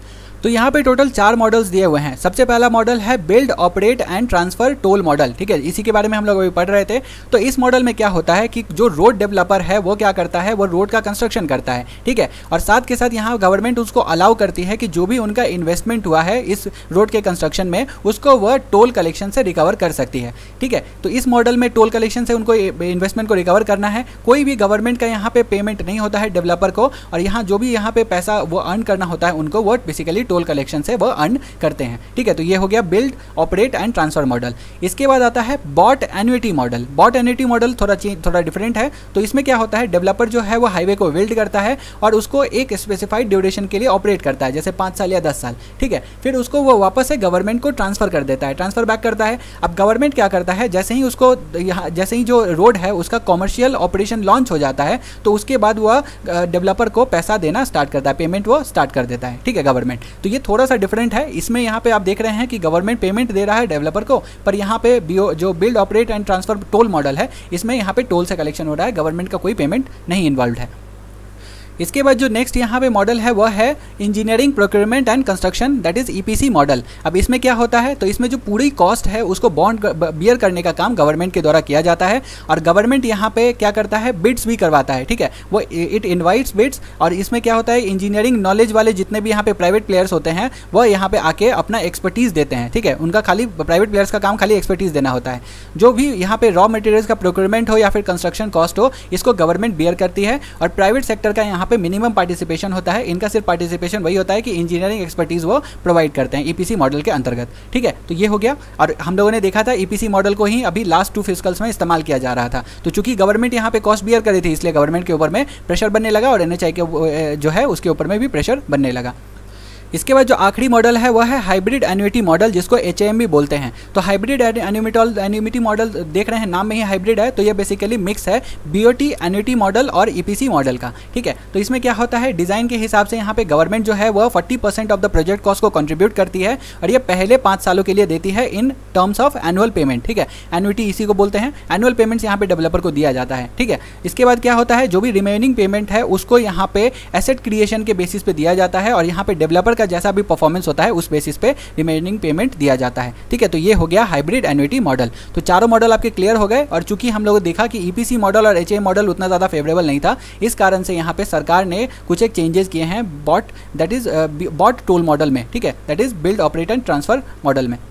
तो यहाँ पे टोटल चार मॉडल्स दिए हुए हैं। सबसे पहला मॉडल है build operate and transfer toll model, ठीक है, इसी के बारे में हम लोग अभी पढ़ रहे थे। तो इस मॉडल में क्या होता है कि जो रोड डेवलपर है वो क्या करता है, वो रोड का कंस्ट्रक्शन करता है, ठीक है, और साथ के साथ यहाँ गवर्नमेंट उसको अलाउ करती है कि जो भी उनका इन्वेस्टमेंट हुआ है इस रोड के कंस्ट्रक्शन में उसको वह टोल कलेक्शन से रिकवर कर सकती है, ठीक है। तो इस मॉडल में टोल कलेक्शन से उनको इन्वेस्टमेंट को रिकवर करना है, कोई भी गवर्नमेंट का यहाँ पे पेमेंट नहीं होता है डेवलपर को, और यहाँ जो भी यहाँ पे पैसा वो अर्न करना होता है उनको वो बेसिकली टोल कलेक्शन से वो अर्न करते हैं, ठीक है। तो ये हो गया build operate and transfer model. इसके बाद आता है BOT annuity model. BOT annuity model थोड़ा थोड़ा डिफरेंट है। तो इसमें क्या होता है, डेवलपर जो है वो हाईवे को बिल्ड करता है और उसको एक स्पेसिफाइड ड्यूरेशन के लिए ऑपरेट करता है, जैसे पाँच साल या दस साल, ठीक है। फिर उसको वो वापस से गवर्नमेंट को ट्रांसफर कर देता है, ट्रांसफर बैक करता है। अब गवर्नमेंट क्या करता है, जैसे ही उसको यहाँ जैसे ही जो रोड है उसका कॉमर्शियल ऑपरेशन लॉन्च हो जाता है तो उसके बाद वह डेवलपर को पैसा देना स्टार्ट करता है, पेमेंट वो स्टार्ट कर देता है, ठीक है, गवर्नमेंट। तो ये थोड़ा सा डिफरेंट है। इसमें यहाँ पे आप देख रहे हैं कि गवर्नमेंट पेमेंट दे रहा है डेवलपर को, पर यहाँ पे जो build operate and transfer toll model है इसमें यहाँ पे टोल से कलेक्शन हो रहा है, गवर्नमेंट का कोई पेमेंट नहीं इन्वॉल्व है। इसके बाद जो नेक्स्ट यहाँ पे मॉडल है वह है engineering procurement and construction, that is EPC model. अब इसमें क्या होता है, तो इसमें जो पूरी कॉस्ट है उसको बॉन्ड बियर करने का काम गवर्नमेंट के द्वारा किया जाता है, और गवर्नमेंट यहाँ पे क्या करता है, बिड्स भी करवाता है, ठीक है, वो इट इन्वाइट्स बिड्स। और इसमें क्या होता है, इंजीनियरिंग नॉलेज वाले जितने भी यहाँ पे प्राइवेट प्लेयर्स होते हैं वह यहाँ पे आके अपना एक्सपर्टीज़ देते हैं, ठीक है, उनका खाली प्राइवेट प्लेयर्स का काम खाली एक्सपर्टीज़ देना होता है। जो भी यहाँ पे रॉ मटेरियल्स का प्रोक्योरमेंट हो या फिर कंस्ट्रक्शन कॉस्ट हो इसको गवर्नमेंट बियर करती है, और प्राइवेट सेक्टर का यहाँ पे मिनिमम पार्टिसिपेशन होता है। इनका सिर्फ पार्टिसिपेशन वही होता है कि इंजीनियरिंग एक्सपर्टीज वो प्रोवाइड करते हैं ईपीसी मॉडल के अंतर्गत, ठीक है। तो ये हो गया, और हम लोगों ने देखा था ईपीसी मॉडल को ही अभी लास्ट टू फिस्कल्स में इस्तेमाल किया जा रहा था। तो चूंकि गवर्नमेंट यहाँ पे कॉस्ट बियर करी थी इसलिए गवर्नमेंट के ऊपर में प्रेशर बनने लगा, और एनएचआई के जो है उसके ऊपर में भी प्रेशर बनने लगा। इसके बाद जो आखिरी मॉडल है वह है हाइब्रिड एन्युटी मॉडल, जिसको एच ए एम भी बोलते हैं। तो हाइब्रिड एन्युटी मॉडल देख रहे हैं, नाम में ही हाइब्रिड है, तो ये बेसिकली मिक्स है बीओटी एन्युटी मॉडल और ईपीसी मॉडल का, ठीक है। तो इसमें क्या होता है, डिज़ाइन के हिसाब से यहाँ पे गवर्नमेंट जो है वह forty percent of the project cost को कंट्रीब्यूट करती है, और ये पहले पाँच सालों के लिए देती है in terms of annual payment, ठीक है। एन्युटी इसी को बोलते हैं, एनुअल पेमेंट्स यहाँ पे डेवलपर को दिया जाता है, ठीक है। इसके बाद क्या होता है, जो भी रिमेनिंग पेमेंट है उसको यहाँ पे एसेट क्रिएशन के बेसिस पे दिया जाता है, और यहाँ पे डेवलपर का जैसा भी परफॉर्मेंस होता है उस बेसिस पे रिमेनिंग पेमेंट दिया जाता है, ठीक है। तो ये हो गया हाइब्रिड एन्युटी मॉडल। तो चारों मॉडल आपके क्लियर हो गए, और चूंकि हम लोगों ने देखा कि ईपीसी मॉडल और एचए मॉडल उतना ज़्यादा फेवरेबल नहीं था, इस कारण से यहाँ पे सरकार ने कुछ एक चेंजेस किए हैं BOT that is BOT toll model में, ठीक है, that is build operate and transfer model में।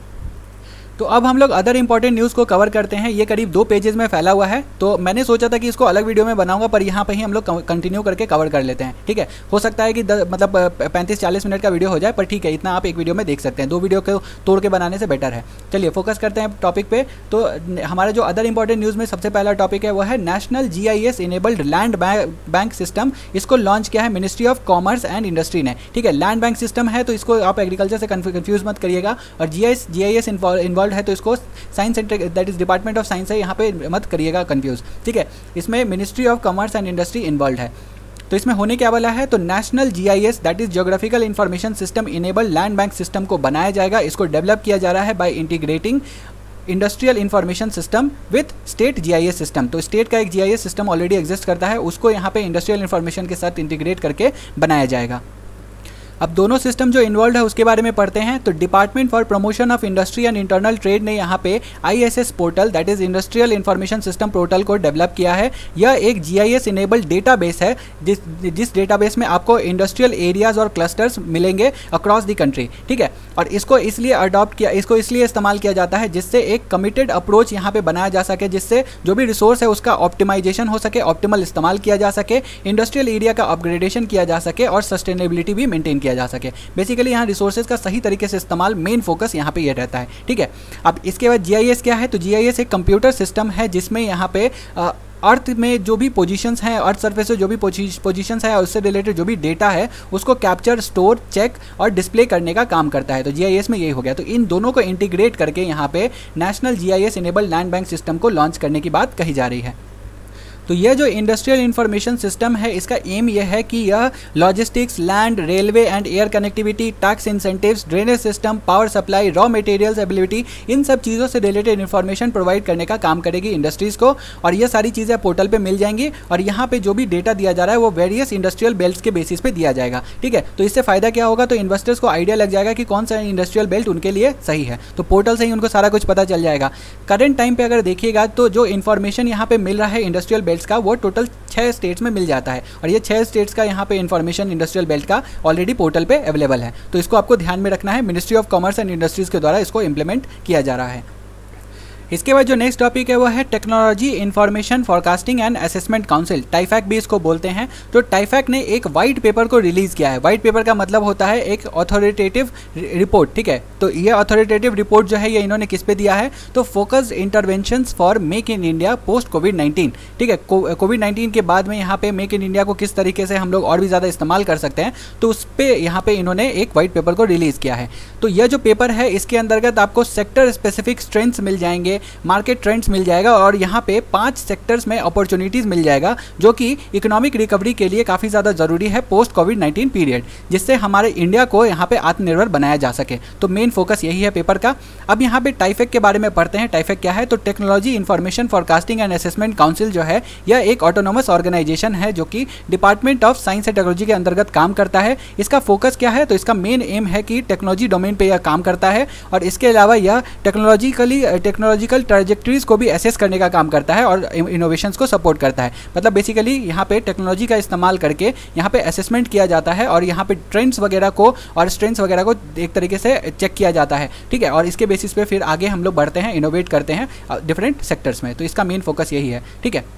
तो अब हम लोग अदर इंपॉर्टेंट न्यूज़ को कवर करते हैं। ये करीब दो पेजेस में फैला हुआ है, तो मैंने सोचा था कि इसको अलग वीडियो में बनाऊंगा, पर यहाँ पे ही हम लोग कंटिन्यू करके कवर कर लेते हैं, ठीक है। हो सकता है कि द, मतलब पैंतीस चालीस मिनट का वीडियो हो जाए, पर ठीक है, इतना आप एक वीडियो में देख सकते हैं, दो वीडियो को तोड़ के बनाने से बेटर है। चलिए फोकस करते हैं टॉपिक पे। तो हमारा जो अदर इंपॉर्टेंट न्यूज़ में सबसे पहला टॉपिक है वो है national G I S enabled land bank system. इसको लॉन्च किया है ministry of commerce and industry ने, ठीक है। लैंड बैंक सिस्टम है तो इसको आप एग्रीकल्चर से कन्फ्यूज मत करिएगा, और G I S G I S involve है तो इसको science and that is department of science है, यहाँ पे मत करिएगा कंफ्यूज, ठीक है। इसमें ministry of commerce and industry involve है। तो इसमें होने क्या वाला है, तो national GIS that is geographical information system enable land bank system को बनाया जाएगा। इसको डेवलप किया जा रहा है by integrating industrial information system with state GIS system. तो स्टेट का एक जीआईएस सिस्टम ऑलरेडी एग्जिस्ट करता है, उसको यहाँ पे इंडस्ट्रियल इंफॉर्मेशन के साथ इंटीग्रेट करके बनाया जाएगा। अब दोनों सिस्टम जो इन्वॉल्व है उसके बारे में पढ़ते हैं। तो department for promotion of industry and internal trade ने यहाँ पे ISS portal that is industrial information system portal को डेवलप किया है। यह एक जीआईएस इनेबल्ड डेटाबेस है, जिस जिस डेटाबेस में आपको इंडस्ट्रियल एरियाज और क्लस्टर्स मिलेंगे अक्रॉस द कंट्री, ठीक है। और इसको इसलिए अडॉप्ट किया इसको इसलिए इस्तेमाल किया जाता है जिससे एक कमिटेड अप्रोच यहाँ पे बनाया जा सके, जिससे जो भी रिसोर्स है उसका ऑप्टिमाइजेशन हो सके, ऑप्टिमल इस्तेमाल किया जा सके, इंडस्ट्रियल एरिया का अपग्रेडेशन किया जा सके और सस्टेनेबिलिटी भी मेंटेन किया जा सके। बेसिकली यहाँ रिसोर्सेज का सही तरीके से इस्तेमाल मेन फोकस यहाँ पे ये रहता है, ठीक है। अब इसके बाद जीआईएस क्या है, तो जीआईएस एक कंप्यूटर सिस्टम है जिसमें यहाँ पे अर्थ में जो भी पोजीशंस हैं, अर्थ सरफेस से जो भी पोजीशंस है और उससे रिलेटेड जो भी डेटा है उसको कैप्चर, स्टोर, चेक और डिस्प्ले करने का काम करता है। तो जीआईएस में यही हो गया। तो इन दोनों को इंटीग्रेट करके यहाँ पे national GIS enable land bank system को लॉन्च करने की बात कही जा रही है। तो यह जो इंडस्ट्रियल इंफॉर्मेशन सिस्टम है, इसका एम यह है कि यह logistics, land, railway and air connectivity, tax incentives, drainage system, power supply, raw materials availability, इन सब चीज़ों से रिलेटेड इन्फॉर्मेशन प्रोवाइड करने का काम करेगी इंडस्ट्रीज़ को। और ये सारी चीज़ें पोर्टल पे मिल जाएंगी और यहाँ पे जो भी डेटा दिया जा रहा है वो वेरियस इंडस्ट्रियल बेल्ट्स के बेसिस पे दिया जाएगा, ठीक है। तो इससे फायदा क्या होगा, तो इन्वेस्टर्स को आइडिया लग जाएगा कि कौन सा इंडस्ट्रियल बेल्ट उनके लिए सही है, तो पोर्टल से ही उनको सारा कुछ पता चल जाएगा। करंट टाइम पे अगर देखिएगा तो जो इन्फॉर्मेशन यहाँ पे मिल रहा है इंडस्ट्रियल बेल्ट्स का, वो टोटल छः स्टेट्स में मिल जाता है और ये छः स्टेट्स का यहाँ पे इन्फॉर्मेशन इंडस्ट्रियल बेल्ट का ऑलरेडी पोर्टल पे अवेलेबल है। तो इसको आपको ध्यान में रखना है, ministry of commerce and industries के द्वारा इसको इंप्लीमेंट किया जा रहा है। इसके बाद जो नेक्स्ट टॉपिक है वो है technology information forecasting and assessment council, TIFAC भी इसको बोलते हैं। तो टाइफैक ने एक वाइट पेपर को रिलीज़ किया है। वाइट पेपर का मतलब होता है एक अथॉरिटेटिव रिपोर्ट, ठीक है। तो ये अथॉरिटेटिव रिपोर्ट जो है ये इन्होंने किस पे दिया है, तो focused interventions for make in India post COVID nineteen, ठीक है। कोविड नाइन्टीन के बाद में यहाँ पे मेक इन इंडिया को किस तरीके से हम लोग और भी ज़्यादा इस्तेमाल कर सकते हैं, तो उस पर यहाँ पे इन्होंने एक वाइट पेपर को रिलीज़ किया है। तो यह जो पेपर है इसके अंतर्गत आपको सेक्टर स्पेसिफिक स्ट्रेंथ्स मिल जाएंगे, मार्केट ट्रेंड्स मिल जाएगा और यहाँ पे पांच सेक्टर्स में अपॉर्चुनिटीज़ मिल जाएगा जो कि इकोनॉमिक रिकवरी के लिए काफ़ी ज़्यादा ज़रूरी है पोस्ट कोविड नाइन्टीन पीरियड, जिससे हमारे इंडिया को यहाँ पे आत्मनिर्भर बनाया जा सके। तो मेन फोकस यही है पेपर का। अब यहाँ पे टाइफैक के बारे में पढ़ते हैं। टाइफैक क्या है, तो technology information forecasting and assessment council जो है यह एक ऑटोनोमस ऑर्गेनाइजेशन है जो कि department of science and technology के अंतर्गत काम करता है। इसका फोकस क्या है, तो इसका मेन एम है कि टेक्नोलॉजी डोमेन पे यह काम करता है और इसके अलावा यह टेक्नोलॉजिकली टेक्नोलॉजिकल ट्रैजेक्टरीज को भी एसेस करने का काम करता है और इनोवेशंस को सपोर्ट करता है। मतलब बेसिकली यहाँ पे टेक्नोलॉजी का इस्तेमाल करके यहाँ पे असेसमेंट किया जाता है और यहाँ पे ट्रेंड्स वगैरह को और स्ट्रेंथ्स वगैरह को एक तरीके से चेक किया जाता है, ठीक है। और इसके बेसिस पे फिर आगे हम लोग बढ़ते हैं, इनोवेट करते हैं डिफरेंट सेक्टर्स में। तो इसका मेन फोकस यही है, ठीक है।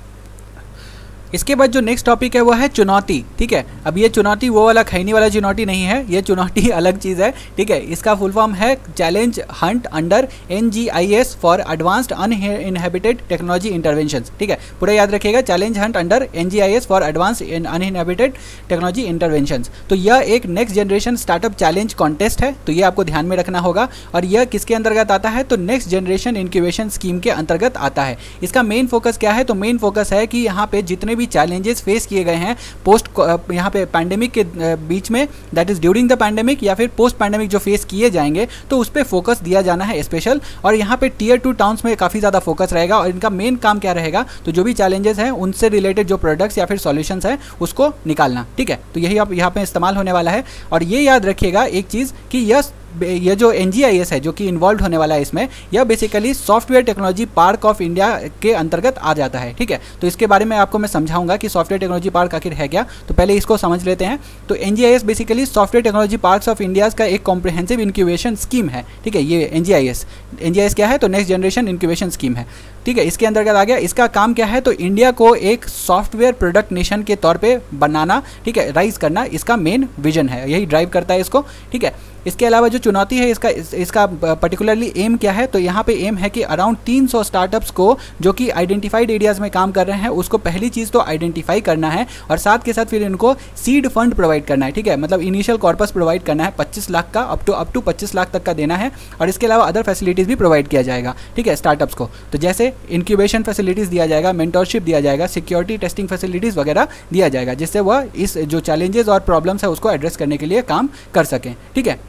इसके बाद जो नेक्स्ट टॉपिक है वो है चुनौती, ठीक है। अब ये चुनौती वो वाला खैनी वाला चुनौती नहीं है, ये चुनौती अलग चीज़ है, ठीक है। इसका फुल फॉर्म है challenge hunt under N G I S for advanced uninhabited technology interventions, ठीक है। पूरा याद रखिएगा, challenge hunt under N G I S for advanced uninhabited technology interventions. तो यह एक next generation startup challenge contest है, तो ये आपको ध्यान में रखना होगा। और यह किसके अंतर्गत आता है, तो नेक्स्ट जनरेशन इंक्यूबेशन स्कीम के अंतर्गत आता है। इसका मेन फोकस क्या है, तो मेन फोकस है कि यहाँ पे जितने भी चैलेंजेस फेस किए गए हैं पोस्ट यहाँ पे पैंडेमिक के बीच में, that is during the pandemic या फिर पोस्ट पैंडेमिक जो फेस किए जाएंगे, तो उस पर फोकस दिया जाना है स्पेशल। और यहाँ पे टीयर टू टाउन्स में काफ़ी ज़्यादा फोकस रहेगा और इनका मेन काम क्या रहेगा, तो जो भी चैलेंजेस हैं उनसे रिलेटेड जो प्रोडक्ट्स या फिर सॉल्यूशंस हैं उसको निकालना, ठीक है। तो यही आप यहाँ पे इस्तेमाल होने वाला है। और ये याद रखिएगा एक चीज़ कि यह ये जो एन जी आई एस है जो कि इन्वॉल्व होने वाला है इसमें, यह basically software technology park of India के अंतर्गत आ जाता है, ठीक है। तो इसके बारे में आपको मैं समझाऊंगा कि सॉफ्टवेयर टेक्नोलॉजी पार्क आखिर है क्या, तो पहले इसको समझ लेते हैं। तो N G I S basically software technology parks of India का एक कॉम्प्रिहेंसिव इंक्यूबेशन स्कीम है, ठीक है। ये N G I S N G I S क्या है, तो नेक्स्ट जनरेशन इंक्यूबेशन स्कीम है, ठीक है। इसके अंतर्गत आ गया। इसका काम क्या है, तो इंडिया को एक सॉफ्टवेयर प्रोडक्ट नेशन के तौर पे बनाना, ठीक है, राइज करना, इसका मेन विजन है, यही ड्राइव करता है इसको, ठीक है। इसके अलावा जो चुनौती है इसका इस, इसका पर्टिकुलरली एम क्या है, तो यहाँ पे एम है कि अराउंड तीन सौ स्टार्टअप्स को जो कि आइडेंटिफाइड एरियाज़ में काम कर रहे हैं उसको पहली चीज़ तो आइडेंटिफाई करना है और साथ के साथ फिर इनको सीड फंड प्रोवाइड करना है, ठीक है। मतलब इनिशियल कॉर्पस प्रोवाइड करना है पच्चीस लाख का, अप टू अप टू पच्चीस लाख तक का देना है। और इसके अलावा अदर फैसिलिटीज़ भी प्रोवाइड किया जाएगा, ठीक है, स्टार्टअप्स को। तो जैसे इंक्यूबेशन फैसिलिटीज़ दिया जाएगा, मेंटरशिप दिया जाएगा, सिक्योरिटी टेस्टिंग फैसिलिटीज़ वगैरह दिया जाएगा, जिससे वह इस जो चैलेंजेस और प्रॉब्लम्स है उसको एड्रेस करने के लिए काम कर सकें, ठीक है।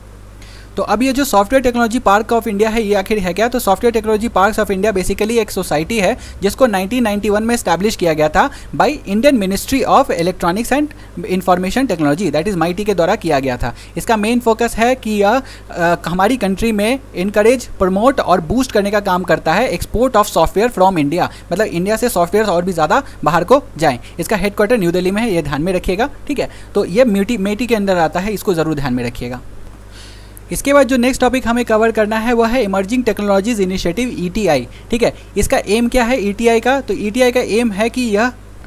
तो अब ये जो software technology park of India है ये आखिर है क्या, तो software technology parks of India basically एक सोसाइटी है जिसको नाइनटीन नाइंटी वन में एस्टैब्लिश किया गया था by Indian ministry of electronics and information technology, that is MeitY के द्वारा किया गया था। इसका मेन फोकस है कि यह हमारी कंट्री में इनकरेज, प्रमोट और बूस्ट करने का काम करता है export of software from India, मतलब इंडिया से सॉफ्टवेयर और भी ज़्यादा बाहर को जाएँ। इसका हेडक्वार्टर न्यू दिल्ली में है, ये ध्यान में रखिएगा, ठीक है। तो ये मेटी मेटी के अंदर आता है, इसको ज़रूर ध्यान में रखिएगा। इसके बाद जो नेक्स्ट टॉपिक हमें कवर करना है वह है emerging technologies initiative E T I, ठीक है। इसका एम क्या है ई टी आई का, तो ई टी आई का एम है कि यह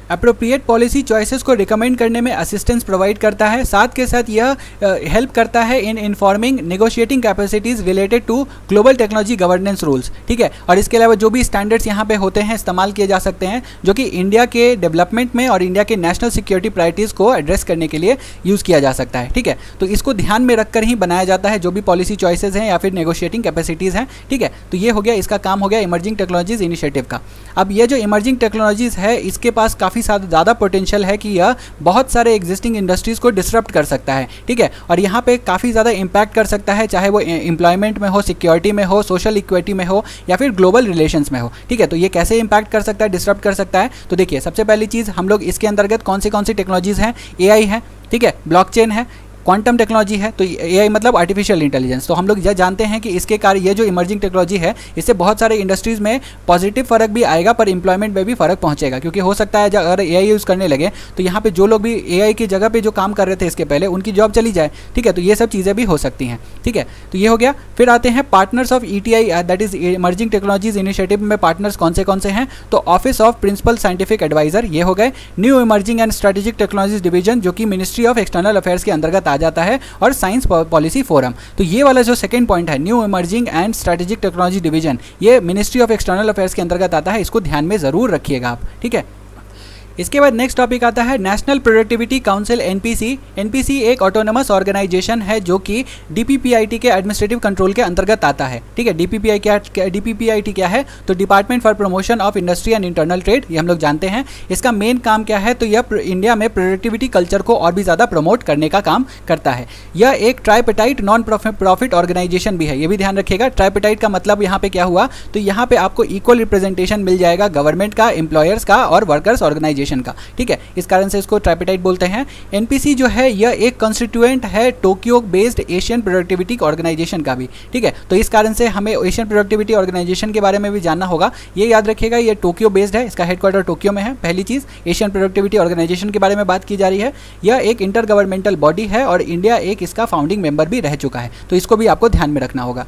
अप्रोप्रिएट पॉलिसी चॉइसेस को रिकमेंड करने में असिस्टेंस प्रोवाइड करता है। साथ के साथ यह हेल्प uh, करता है in informing negotiating capacities related to global technology governance rules, ठीक है। और इसके अलावा जो भी स्टैंडर्ड्स यहाँ पे होते हैं इस्तेमाल किए जा सकते हैं जो कि इंडिया के डेवलपमेंट में और इंडिया के नेशनल सिक्योरिटी प्रायोरिटीज़ को एड्रेस करने के लिए यूज़ किया जा सकता है, ठीक है। तो इसको ध्यान में रखकर ही बनाया जाता है जो भी पॉलिसी चॉइसेस हैं या फिर नेगोशिएटिंग कैपेसिटीज़ हैं, ठीक है। तो ये हो गया, इसका काम हो गया इमर्जिंग टेक्नोलॉजीज़ इनिशिएटिव का। अब ये जो इमर्जिंग टेक्नोलॉजीज़ है इसके पास काफ़ी ज़्यादा पोटेंशियल है कि यह बहुत सारे एग्जिस्टिंग इंडस्ट्रीज़ को डिसरप्ट कर सकता है, ठीक है। और यहाँ पे काफ़ी ज़्यादा इम्पैक्ट कर सकता है, चाहे वो एम्प्लॉयमेंट में हो, सिक्योरिटी में हो, सोशल इक्विटी में हो या फिर ग्लोबल रिलेशंस में हो, ठीक है। तो ये कैसे इंपैक्ट कर सकता है, डिसरप्ट कर सकता है? तो देखिए, सबसे पहली चीज़ हम लोग इसके अंतर्गत कौन सी कौन सी टेक्नोलॉजीज़ हैं, एआई है, ठीक है, ब्लॉकचेन है, क्वांटम टेक्नोलॉजी है। तो एआई मतलब आर्टिफिशियल इंटेलिजेंस। तो हम लोग यह जानते हैं कि इसके कार्य, ये जो इमर्जिंग टेक्नोलॉजी है, इससे बहुत सारे इंडस्ट्रीज़ में पॉजिटिव फर्क भी आएगा, पर एम्प्लॉयमेंट में भी फ़र्क पहुंचेगा। क्योंकि हो सकता है अगर एआई यूज़ करने लगे तो यहाँ पे जो लोग भी एआई की जगह पे जो काम कर रहे थे इसके पहले, उनकी जॉब चली जाए, ठीक है। तो ये सब चीज़ें भी हो सकती हैं, ठीक है। तो ये हो गया। फिर आते हैं partners of ETI, that is emerging technologies initiative में पार्टनर्स कौन से कौन से हैं? तो office of principal scientific adviser, ये हो गए। New emerging and strategic technologies division जो कि मिनिस्ट्री ऑफ एक्सटर्नल अफेयर्स के अंतर्गत आ जाता है, और साइंस पॉलिसी फोरम। तो ये वाला जो सेकंड पॉइंट है, new emerging and strategic technology division, ये मिनिस्ट्री ऑफ एक्सटर्नल अफेयर्स के अंतर्गत आता है। इसको ध्यान में जरूर रखिएगा आप, ठीक है। इसके बाद नेक्स्ट टॉपिक आता है national productivity council, NPC. NPC एक ऑटोनमस ऑर्गेनाइजेशन है जो कि डीपीपीआईटी के एडमिनिस्ट्रेटिव कंट्रोल के अंतर्गत आता है, ठीक है। डीपीपीआई क्या डीपीपीआईटी क्या है? तो department for promotion of industry and internal trade, ये हम लोग जानते हैं। इसका मेन काम क्या है? तो यह इंडिया में प्रोडक्टिविटी कल्चर को और भी ज़्यादा प्रमोट करने का काम करता है। यह एक ट्राइपेटाइट नॉन प्रॉफिट ऑर्गेनाइजेशन भी है, ये भी ध्यान रखिएगा। ट्राइपेटाइट का मतलब यहाँ पे क्या हुआ? तो यहाँ पे आपको इक्वल रिप्रेजेंटेशन मिल जाएगा गवर्नमेंट का, एम्प्लॉयर्स का और वर्कर्स ऑर्गेनाइजेशन का, ठीक है। इस कारण से इसको ट्राइपेटाइट बोलते हैं। एनपीसी जो है यह एक कंस्टिट्यूएंट है Tokyo based Asian productivity organisation का भी, ठीक है। तो इस कारण से हमें एशियन प्रोडक्टिविटी ऑर्गेनाइजेशन के बारे में भी जानना होगा। ये याद रखिएगा, ये टोक्यो बेस्ड है, इसका हेडक्वार्टर टोक्यो में है। पहली चीज़, एशियन प्रोडक्टिविटी ऑर्गेनाइजेशन के बारे में बात की जा रही है। यह एक इंटर गवर्नमेंटल बॉडी है और इंडिया एक इसका फाउंडिंग मेंबर भी रह चुका है, तो इसको भी आपको ध्यान में रखना होगा।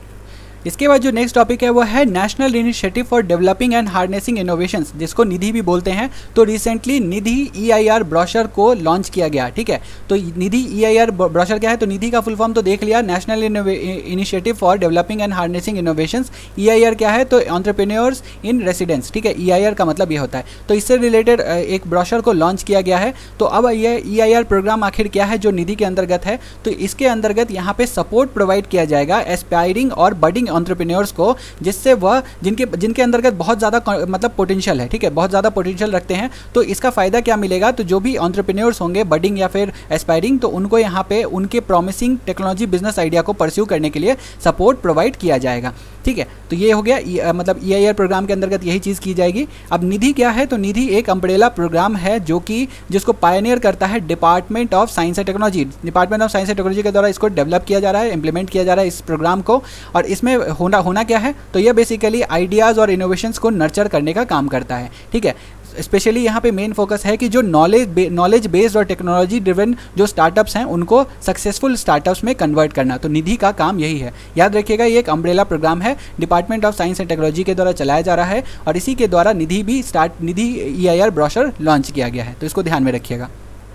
इसके बाद जो नेक्स्ट टॉपिक है वो है national initiative for developing and harnessing innovations, जिसको निधि भी बोलते हैं। तो रिसेंटली निधि ईआईआर ब्रोशर को लॉन्च किया गया, ठीक है। तो निधि ईआईआर ब्रोशर क्या है? तो निधि का फुल फॉर्म तो देख लिया, national initiative for developing and harnessing innovations. EIR क्या है? तो एंटरप्रेन्योर्स इन रेसिडेंस, ठीक है। ईआईआर का मतलब ये होता है। तो इससे रिलेटेड एक ब्रोशर को लॉन्च किया गया है। तो अब ये ईआईआर प्रोग्राम आखिर क्या है जो निधि के अंतर्गत है? तो इसके अंतर्गत यहाँ पे सपोर्ट प्रोवाइड किया जाएगा एस्पायरिंग और बडिंग एंटरप्रेन्योर्स को, जिससे वह जिनके जिनके अंतर्गत बहुत ज़्यादा मतलब पोटेंशियल है, ठीक है, बहुत ज़्यादा पोटेंशियल रखते हैं। तो इसका फ़ायदा क्या मिलेगा? तो जो भी एंटरप्रेन्योर्स होंगे बडिंग या फिर एस्पायरिंग, तो उनको यहाँ पे उनके प्रॉमिसिंग टेक्नोलॉजी बिजनेस आइडिया को परस्यू करने के लिए सपोर्ट प्रोवाइड किया जाएगा, ठीक है। तो ये हो गया, मतलब ईआईआर प्रोग्राम के अंतर्गत यही चीज़ की जाएगी। अब निधि क्या है? तो निधि एक अम्ब्रेला प्रोग्राम है जो कि जिसको पायनियर करता है department of science and technology. Department of science and technology के द्वारा इसको डेवलप किया जा रहा है, इंप्लीमेंट किया जा रहा है इस प्रोग्राम को। और इसमें होना होना क्या है? तो ये बेसिकली आइडियाज़ और इनोवेशंस को नर्चर करने का काम करता है, ठीक है। स्पेशली यहाँ पे मेन फोकस है कि जो नॉलेज नॉलेज बेस्ड और टेक्नोलॉजी ड्रिवन जो स्टार्टअप्स हैं उनको सक्सेसफुल स्टार्टअप्स में कन्वर्ट करना। तो निधि का काम यही है, याद रखिएगा। ये एक अम्ब्रेला प्रोग्राम है, department of science and technology के द्वारा चलाया जा रहा है, और इसी के द्वारा निधि भी start Nidhi EIR brochure launch किया गया है। तो इसको ध्यान में रखिएगा।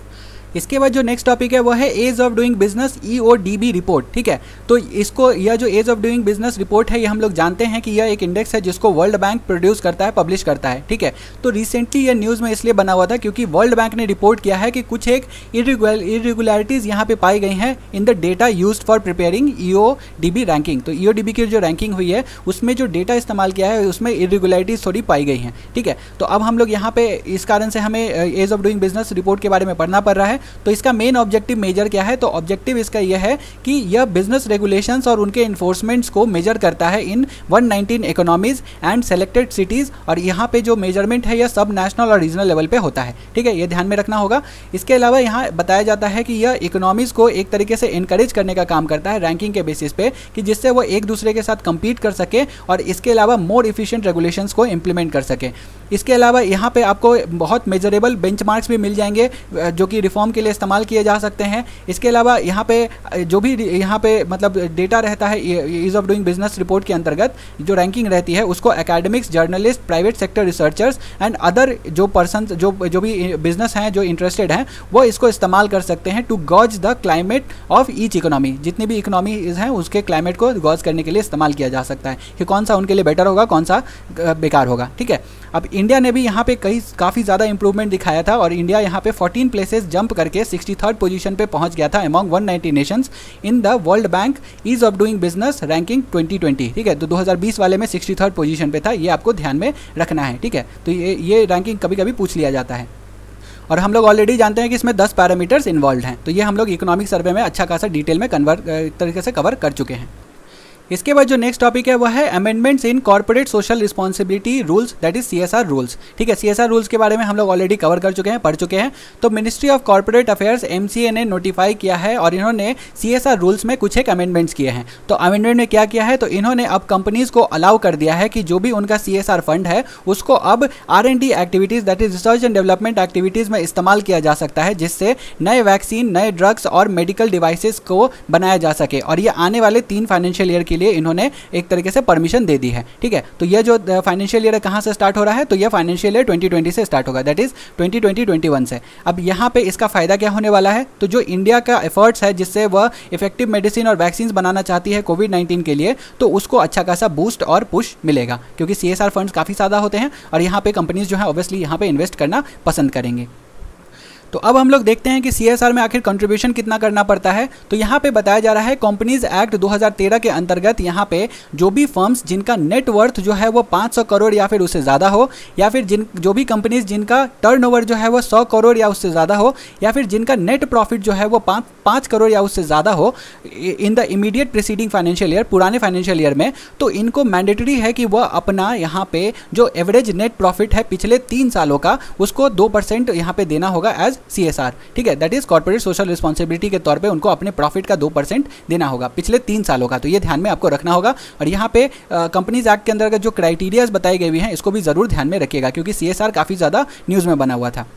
इसके बाद जो नेक्स्ट टॉपिक है वो है ease of doing business EODB report, ठीक है। तो इसको यह जो ease of doing business report है, ये हम लोग जानते हैं कि यह एक इंडेक्स है जिसको वर्ल्ड बैंक प्रोड्यूस करता है, पब्लिश करता है, ठीक है। तो रिसेंटली यह न्यूज़ में इसलिए बना हुआ था क्योंकि वर्ल्ड बैंक ने रिपोर्ट किया है कि कुछ एक इरेगुलरिटीज़ यहाँ पे पाई गई हैं in the data used for preparing EODB ranking. तो ईओडीबी की जो रैंकिंग हुई है उसमें जो डेटा इस्तेमाल किया है उसमें इरेगुलरिटीज़ थोड़ी पाई गई हैं, ठीक है। तो अब हम लोग यहाँ पे इस कारण से हमें ease of doing business report के बारे में पढ़ना पड़ रहा है। तो इसका मेन ऑब्जेक्टिव मेजर क्या है? तो ऑब्जेक्टिव इसका यह है कि यह बिजनेस रेगुलेशंस और उनके इन्फोर्समेंट्स को मेजर करता है इन एक सौ उन्नीस इकोनॉमीज एंड सेलेक्टेड सिटीज़। और यहाँ पे जो मेजरमेंट है यह सब नेशनल और रीजनल लेवल पे होता है, ठीक है। ये ध्यान में रखना होगा। इसके अलावा यहाँ बताया जाता है कि यह इकोनॉमीज़ को एक तरीके से इनकरेज करने का काम करता है रैंकिंग के बेसिस पे, कि जिससे वो एक दूसरे के साथ कम्पीट कर सके और इसके अलावा मोर इफिशिएंट रेगुलेशंस को इम्प्लीमेंट कर सके। इसके अलावा यहाँ पे आपको बहुत मेजरेबल बेंचमार्क्स भी मिल जाएंगे जो कि रिफॉर्म के लिए इस्तेमाल किए जा सकते हैं। इसके अलावा यहाँ पे जो भी यहाँ पे मतलब डेटा रहता है ease of doing business report के अंतर्गत जो रैंकिंग रहती है उसको academics, journalists, private sector researchers and other जो पर्सन जो जो भी बिजनेस हैं जो इंटरेस्टेड हैं वो इसको इस्तेमाल कर सकते हैं to gauge the climate of each economy. जितनी भी इकोनॉमीज हैं उसके क्लाइमेट को गॉज करने के लिए इस्तेमाल किया जा सकता है कि कौन सा उनके लिए बेटर होगा, कौन सा बेकार होगा। ठीक है, अब इंडिया ने भी यहाँ पे कई काफ़ी ज़्यादा इंप्रूवमेंट दिखाया था और इंडिया यहाँ पे फोर्टीन प्लेसेस जंप करके सिक्सटी थर्ड पोजीशन पे पहुँच गया था among one ninety nations in the World Bank ease of doing business ranking twenty twenty. ठीक है, तो दो हज़ार बीस वाले में सिक्सटी थर्ड पोजीशन पे था, ये आपको ध्यान में रखना है। ठीक है, तो ये ये रैंकिंग कभी कभी पूछ लिया जाता है और हम लोग ऑलरेडी जानते हैं कि इसमें दस पैरामीटर्स इन्वॉल्व हैं, तो ये हम लोग इकोनॉमिक सर्वे में अच्छा खासा डिटेल में कन्वर्ट तरीके से कवर कर चुके हैं। इसके बाद जो नेक्स्ट टॉपिक है वह है amendments in corporate social responsibility rules, that is CSR rules. ठीक है, सीएसआर रूल्स के बारे में हम लोग ऑलरेडी कवर कर चुके हैं, पढ़ चुके हैं। तो ministry of corporate affairs MCA ने नोटिफाई किया है और इन्होंने सीएसआर रूल्स में कुछ एक अमेंडमेंट्स किए हैं। तो अमेंडमेंट में क्या किया है, तो इन्होंने अब कंपनीज को अलाउ कर दिया है कि जो भी उनका सीएसआर फंड है उसको अब R and D activities, that is research and development activities में इस्तेमाल किया जा सकता है, जिससे नए वैक्सीन, नए ड्रग्स और मेडिकल डिवाइसेस को बनाया जा सके। और ये आने वाले तीन फाइनेंशियल ईयर के लिए इन्होंने एक तरीके से परमिशन दे दी है। ठीक है, तो ये जो फाइनेंशियल ईयर कहाँ से स्टार्ट हो रहा है, तो ये फाइनेंशियल ईयर ट्वेंटी ट्वेंटी से स्टार्ट होगा, that is twenty twenty twenty one से। अब यहाँ पे इसका फायदा क्या होने वाला है, तो जो इंडिया का एफर्ट्स है जिससे वह इफेक्टिव मेडिसिन और वैक्सीन बनाना चाहती है कोविड नाइन्टीन के लिए, तो उसको अच्छा खासा बूस्ट और पुश मिलेगा क्योंकि सीएसआर फंड्स काफ़ी ज़्यादा होते हैं और यहाँ पे कंपनीज जो है ऑब्वियसली यहाँ पे इन्वेस्ट करना पसंद करेंगे। तो अब हम लोग देखते हैं कि सीएसआर में आखिर कंट्रीब्यूशन कितना करना पड़ता है। तो यहाँ पे बताया जा रहा है कंपनीज एक्ट दो हज़ार तेरह के अंतर्गत यहाँ पे जो भी फर्म्स जिनका नेट वर्थ जो है वो पाँच सौ करोड़ या फिर उससे ज़्यादा हो, या फिर जिन जो भी कंपनीज जिनका टर्नओवर जो है वो सौ करोड़ या उससे ज़्यादा हो, या फिर जिनका नेट प्रॉफिट जो है वो पाँच पाँच करोड़ या उससे ज़्यादा हो in the immediate preceding financial year, पुराने फाइनेंशियल ईयर में, तो इनको मैंडेटरी है कि वह अपना यहाँ पे जो एवरेज नेट प्रॉफिट है पिछले तीन सालों का उसको दो परसेंट यहाँ पे देना होगा एज सीएसआर। ठीक है, that is corporate social responsibility के तौर पे उनको अपने प्रॉफिट का दो परसेंट देना होगा पिछले तीन सालों का। तो ये ध्यान में आपको रखना होगा और यहाँ पे कंपनीज एक्ट के अंदर जो क्राइटेरियाज बताई गई हुई हैं इसको भी जरूर ध्यान में रखिएगा क्योंकि सीएसआर काफ़ी ज़्यादा न्यूज़ में बना हुआ था।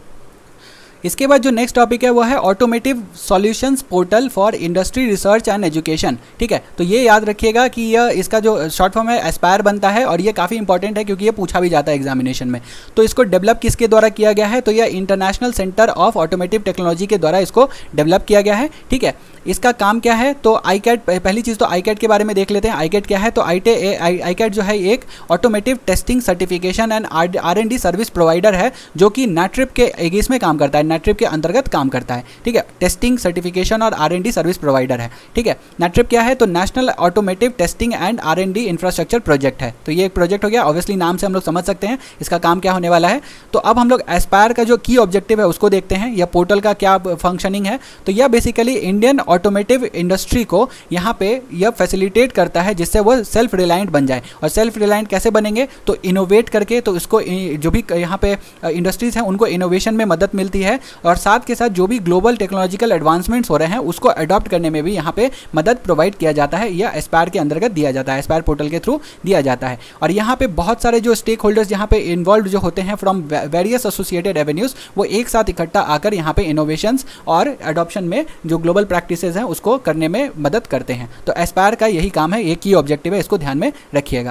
इसके बाद जो नेक्स्ट टॉपिक है वो है automotive solutions portal for industry research and education. ठीक है, तो ये याद रखिएगा कि यह इसका जो शॉर्ट फॉर्म है एस्पायर बनता है और ये काफ़ी इंपॉर्टेंट है क्योंकि ये पूछा भी जाता है एग्जामिनेशन में। तो इसको डेवलप किसके द्वारा किया गया है, तो यह international centre of automotive technology के द्वारा इसको डेवलप किया गया है। ठीक है, इसका काम क्या है, तो आई कैट, पहली चीज़ तो आई कैट के बारे में देख लेते हैं। आई कैट क्या है, तो आई टे आई कैट जो है एक automotive testing certification and R and D service provider है जो कि नेट्रिप के एगिस में काम करता है, नेट्रिप के अंतर्गत काम करता है। ठीक है, टेस्टिंग सर्टिफिकेशन और R and D service provider है। ठीक है, नेट्रिप क्या है, तो national automotive testing and R and D infrastructure project है। तो ये एक प्रोजेक्ट हो गया, ऑब्वियसली नाम से हम लोग समझ सकते हैं इसका काम क्या होने वाला है। तो अब हम लोग एस्पायर का जो की ऑब्जेक्टिव है उसको देखते हैं, या पोर्टल का क्या फंक्शनिंग है। तो यह बेसिकली इंडियन ऑटोमेटिव इंडस्ट्री को यहाँ पे यह फैसिलिटेट करता है जिससे वो सेल्फ रिलायंट बन जाए। और सेल्फ रिलायंट कैसे बनेंगे, तो इनोवेट करके, तो इसको जो भी यहाँ पे इंडस्ट्रीज हैं उनको इनोवेशन में मदद मिलती है और साथ के साथ जो भी ग्लोबल टेक्नोलॉजिकल एडवांसमेंट्स हो रहे हैं उसको अडॉप्ट करने में भी यहाँ पे मदद प्रोवाइड किया जाता है, या एस्पायर के अंतर्गत दिया जाता है, एस्पायर पोर्टल के थ्रू दिया जाता है। और यहाँ पे बहुत सारे जो स्टेक होल्डर्स यहाँ पे इन्वॉल्व जो होते हैं फ्रॉम वेरियस एसोसिएटेड एवेन्यूज, वो एक साथ इकट्ठा आकर यहाँ पे इनोवेशंस और अडॉप्शन में जो ग्लोबल प्रैक्टिसेस हैं उसको करने में मदद करते हैं। तो एस्पायर का यही काम है, एक ही ऑब्जेक्टिव है, इसको ध्यान में रखिएगा।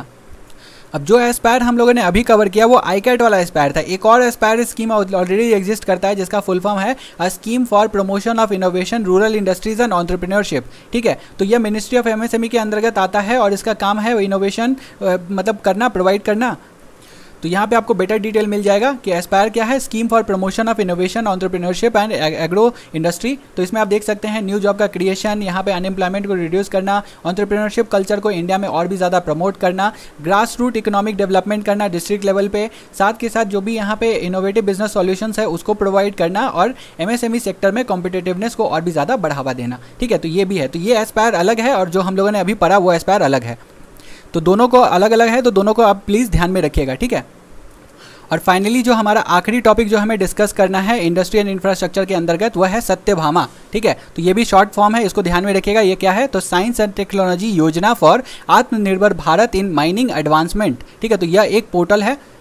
अब जो एस्पायर हम लोगों ने अभी कवर किया वो आई कैट वाला एस्पायर था। एक और एस्पायर स्कीम ऑलरेडी एग्जिस्ट करता है जिसका फुल फॉर्म है a scheme for promotion of innovation rural industries and entrepreneurship. ठीक है, तो यह मिनिस्ट्री ऑफ एमएसएमई के अंतर्गत आता है और इसका काम है इनोवेशन मतलब करना, प्रोवाइड करना। तो यहाँ पे आपको बेटर डिटेल मिल जाएगा कि एस्पायर क्या है, scheme for promotion of innovation entrepreneurship and agro industry. तो इसमें आप देख सकते हैं न्यू जॉब का क्रिएशन, यहाँ पे अनएम्प्लॉयमेंट को रिड्यूस करना, एंटरप्रेन्योरशिप कल्चर को इंडिया में और भी ज़्यादा प्रमोट करना, ग्रास रूट इकोनॉमिक डेवलपमेंट करना डिस्ट्रिक्ट लेवल पे, साथ के साथ जो भी यहाँ पे इनोवेटिव बिजनेस सॉल्यूशंस है उसको प्रोवाइड करना और एमएसएमई सेक्टर में कॉम्पिटिटिवनेस को और भी ज़्यादा बढ़ावा देना। ठीक है, तो ये भी है, तो ये एस्पायर अलग है और जो हम लोगों ने अभी पढ़ा वो एस्पायर अलग है। तो दोनों को अलग अलग है, तो दोनों को आप प्लीज़ ध्यान में रखिएगा। ठीक है, और फाइनली जो हमारा आखिरी टॉपिक जो हमें डिस्कस करना है इंडस्ट्री एंड इंफ्रास्ट्रक्चर के अंतर्गत वह है सत्यभामा। ठीक है, तो ये भी शॉर्ट फॉर्म है, इसको ध्यान में रखिएगा। ये क्या है, तो साइंस एंड टेक्नोलॉजी योजना for Atmanirbhar Bharat in mining advancement. ठीक है, तो यह एक पोर्टल है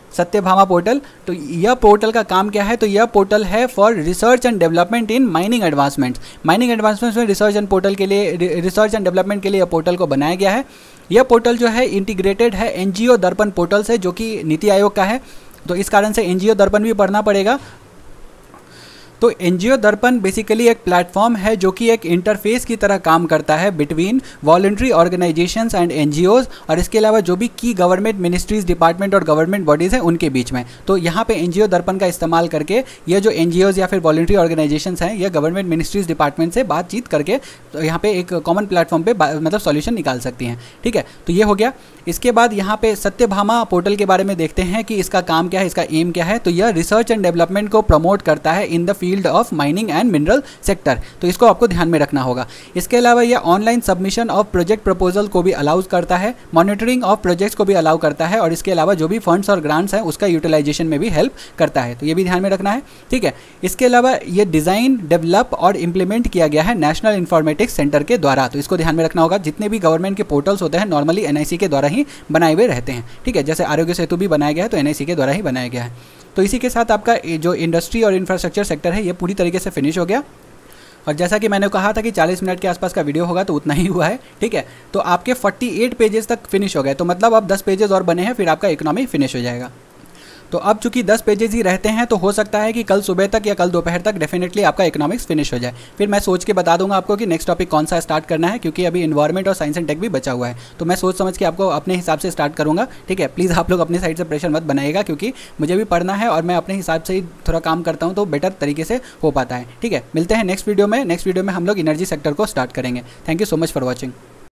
सत्यभामा पोर्टल। तो यह पोर्टल का काम क्या है, तो यह पोर्टल है for research and development in mining advancements. Mining advancements में रिसर्च एंड पोर्टल के लिए रिसर्च एंड डेवलपमेंट के लिए यह पोर्टल को बनाया गया है। यह पोर्टल जो है इंटीग्रेटेड है एनजीओ दर्पण पोर्टल से, जो कि नीति आयोग का है, तो इस कारण से एनजीओ दर्पण भी पढ़ना पड़ेगा। तो एनजीओ दर्पण बेसिकली एक प्लेटफॉर्म है जो कि एक इंटरफेस की तरह काम करता है between voluntary organisations and NGOs, और इसके अलावा जो भी की गवर्नमेंट मिनिस्ट्रीज, डिपार्टमेंट और गवर्नमेंट बॉडीज़ हैं उनके बीच में। तो यहाँ पे एनजीओ दर्पण का इस्तेमाल करके ये जो एनजीओज या फिर वॉलंटरी ऑर्गेनाइजेशंस हैं, ये गवर्नमेंट मिनिस्ट्रीज, डिपार्टमेंट से बातचीत करके तो यहाँ पे एक कॉमन प्लेटफॉर्म पे मतलब सॉल्यूशन निकाल सकती हैं। ठीक है, तो ये हो गया। इसके बाद यहाँ पे सत्यभामा पोर्टल के बारे में देखते हैं कि इसका काम क्या है, इसका एम क्या है। तो यह रिसर्च एंड डेवलपमेंट को प्रमोट करता है in the field of mining and mineral sector, तो इसको आपको ध्यान में रखना होगा। इसके अलावा यह online submission of project proposal को भी अलाउज करता है, मॉनिटरिंग ऑफ प्रोजेक्ट्स को भी अलाउ करता है, और इसके अलावा जो भी फंड्स और ग्रांट्स हैं उसका यूटिलाइजेशन में भी हेल्प करता है, तो ये भी ध्यान में रखना है। ठीक है, इसके अलावा ये डिज़ाइन, डेवलप और इम्प्लीमेंट किया गया है नेशनल इन्फॉर्मेटिक्स सेंटर के द्वारा, तो इसको ध्यान में रखना होगा। जितने भी गवर्नमेंट के पोर्टल्स होते हैं नॉर्मली एनआईसी के द्वारा ही बनाए हुए रहते हैं। ठीक है, जैसे आरोग्य सेतु भी बनाया गया है तो एनआईसी के द्वारा ही बनाया गया है। तो इसी के साथ आपका जो इंडस्ट्री और इंफ्रास्ट्रक्चर सेक्टर है ये पूरी तरीके से फिनिश हो गया। और जैसा कि मैंने कहा था कि चालीस मिनट के आसपास का वीडियो होगा, तो उतना ही हुआ है। ठीक है, तो आपके अड़तालीस पेजेस तक फिनिश हो गए, तो मतलब अब दस पेजेस और बने हैं, फिर आपका इकोनॉमी फिनिश हो जाएगा। तो अब चूंकि दस पेजेस ही रहते हैं, तो हो सकता है कि कल सुबह तक या कल दोपहर तक डेफिनेटली आपका इकोनॉमिक्स फिनिश हो जाए। फिर मैं सोच के बता दूंगा आपको कि नेक्स्ट टॉपिक कौन सा स्टार्ट करना है, क्योंकि अभी इन्वायरमेंट और साइंस एंड टेक भी बचा हुआ है, तो मैं सोच समझ के आपको अपने हिसाब से स्टार्ट करूंगा। ठीक है, प्लीज़ आप लोग अपने साइड से प्रेशर मत बनाइएगा, क्योंकि मुझे भी पढ़ना है और मैं अपने हिसाब से ही थोड़ा काम करता हूँ, तो बेटर तरीके से हो पाता है। ठीक है, मिलते हैं नेक्स्ट वीडियो में। नेक्स्ट वीडियो में हम लोग एनर्जी सेक्टर को स्टार्ट करेंगे। Thank you so much for watching.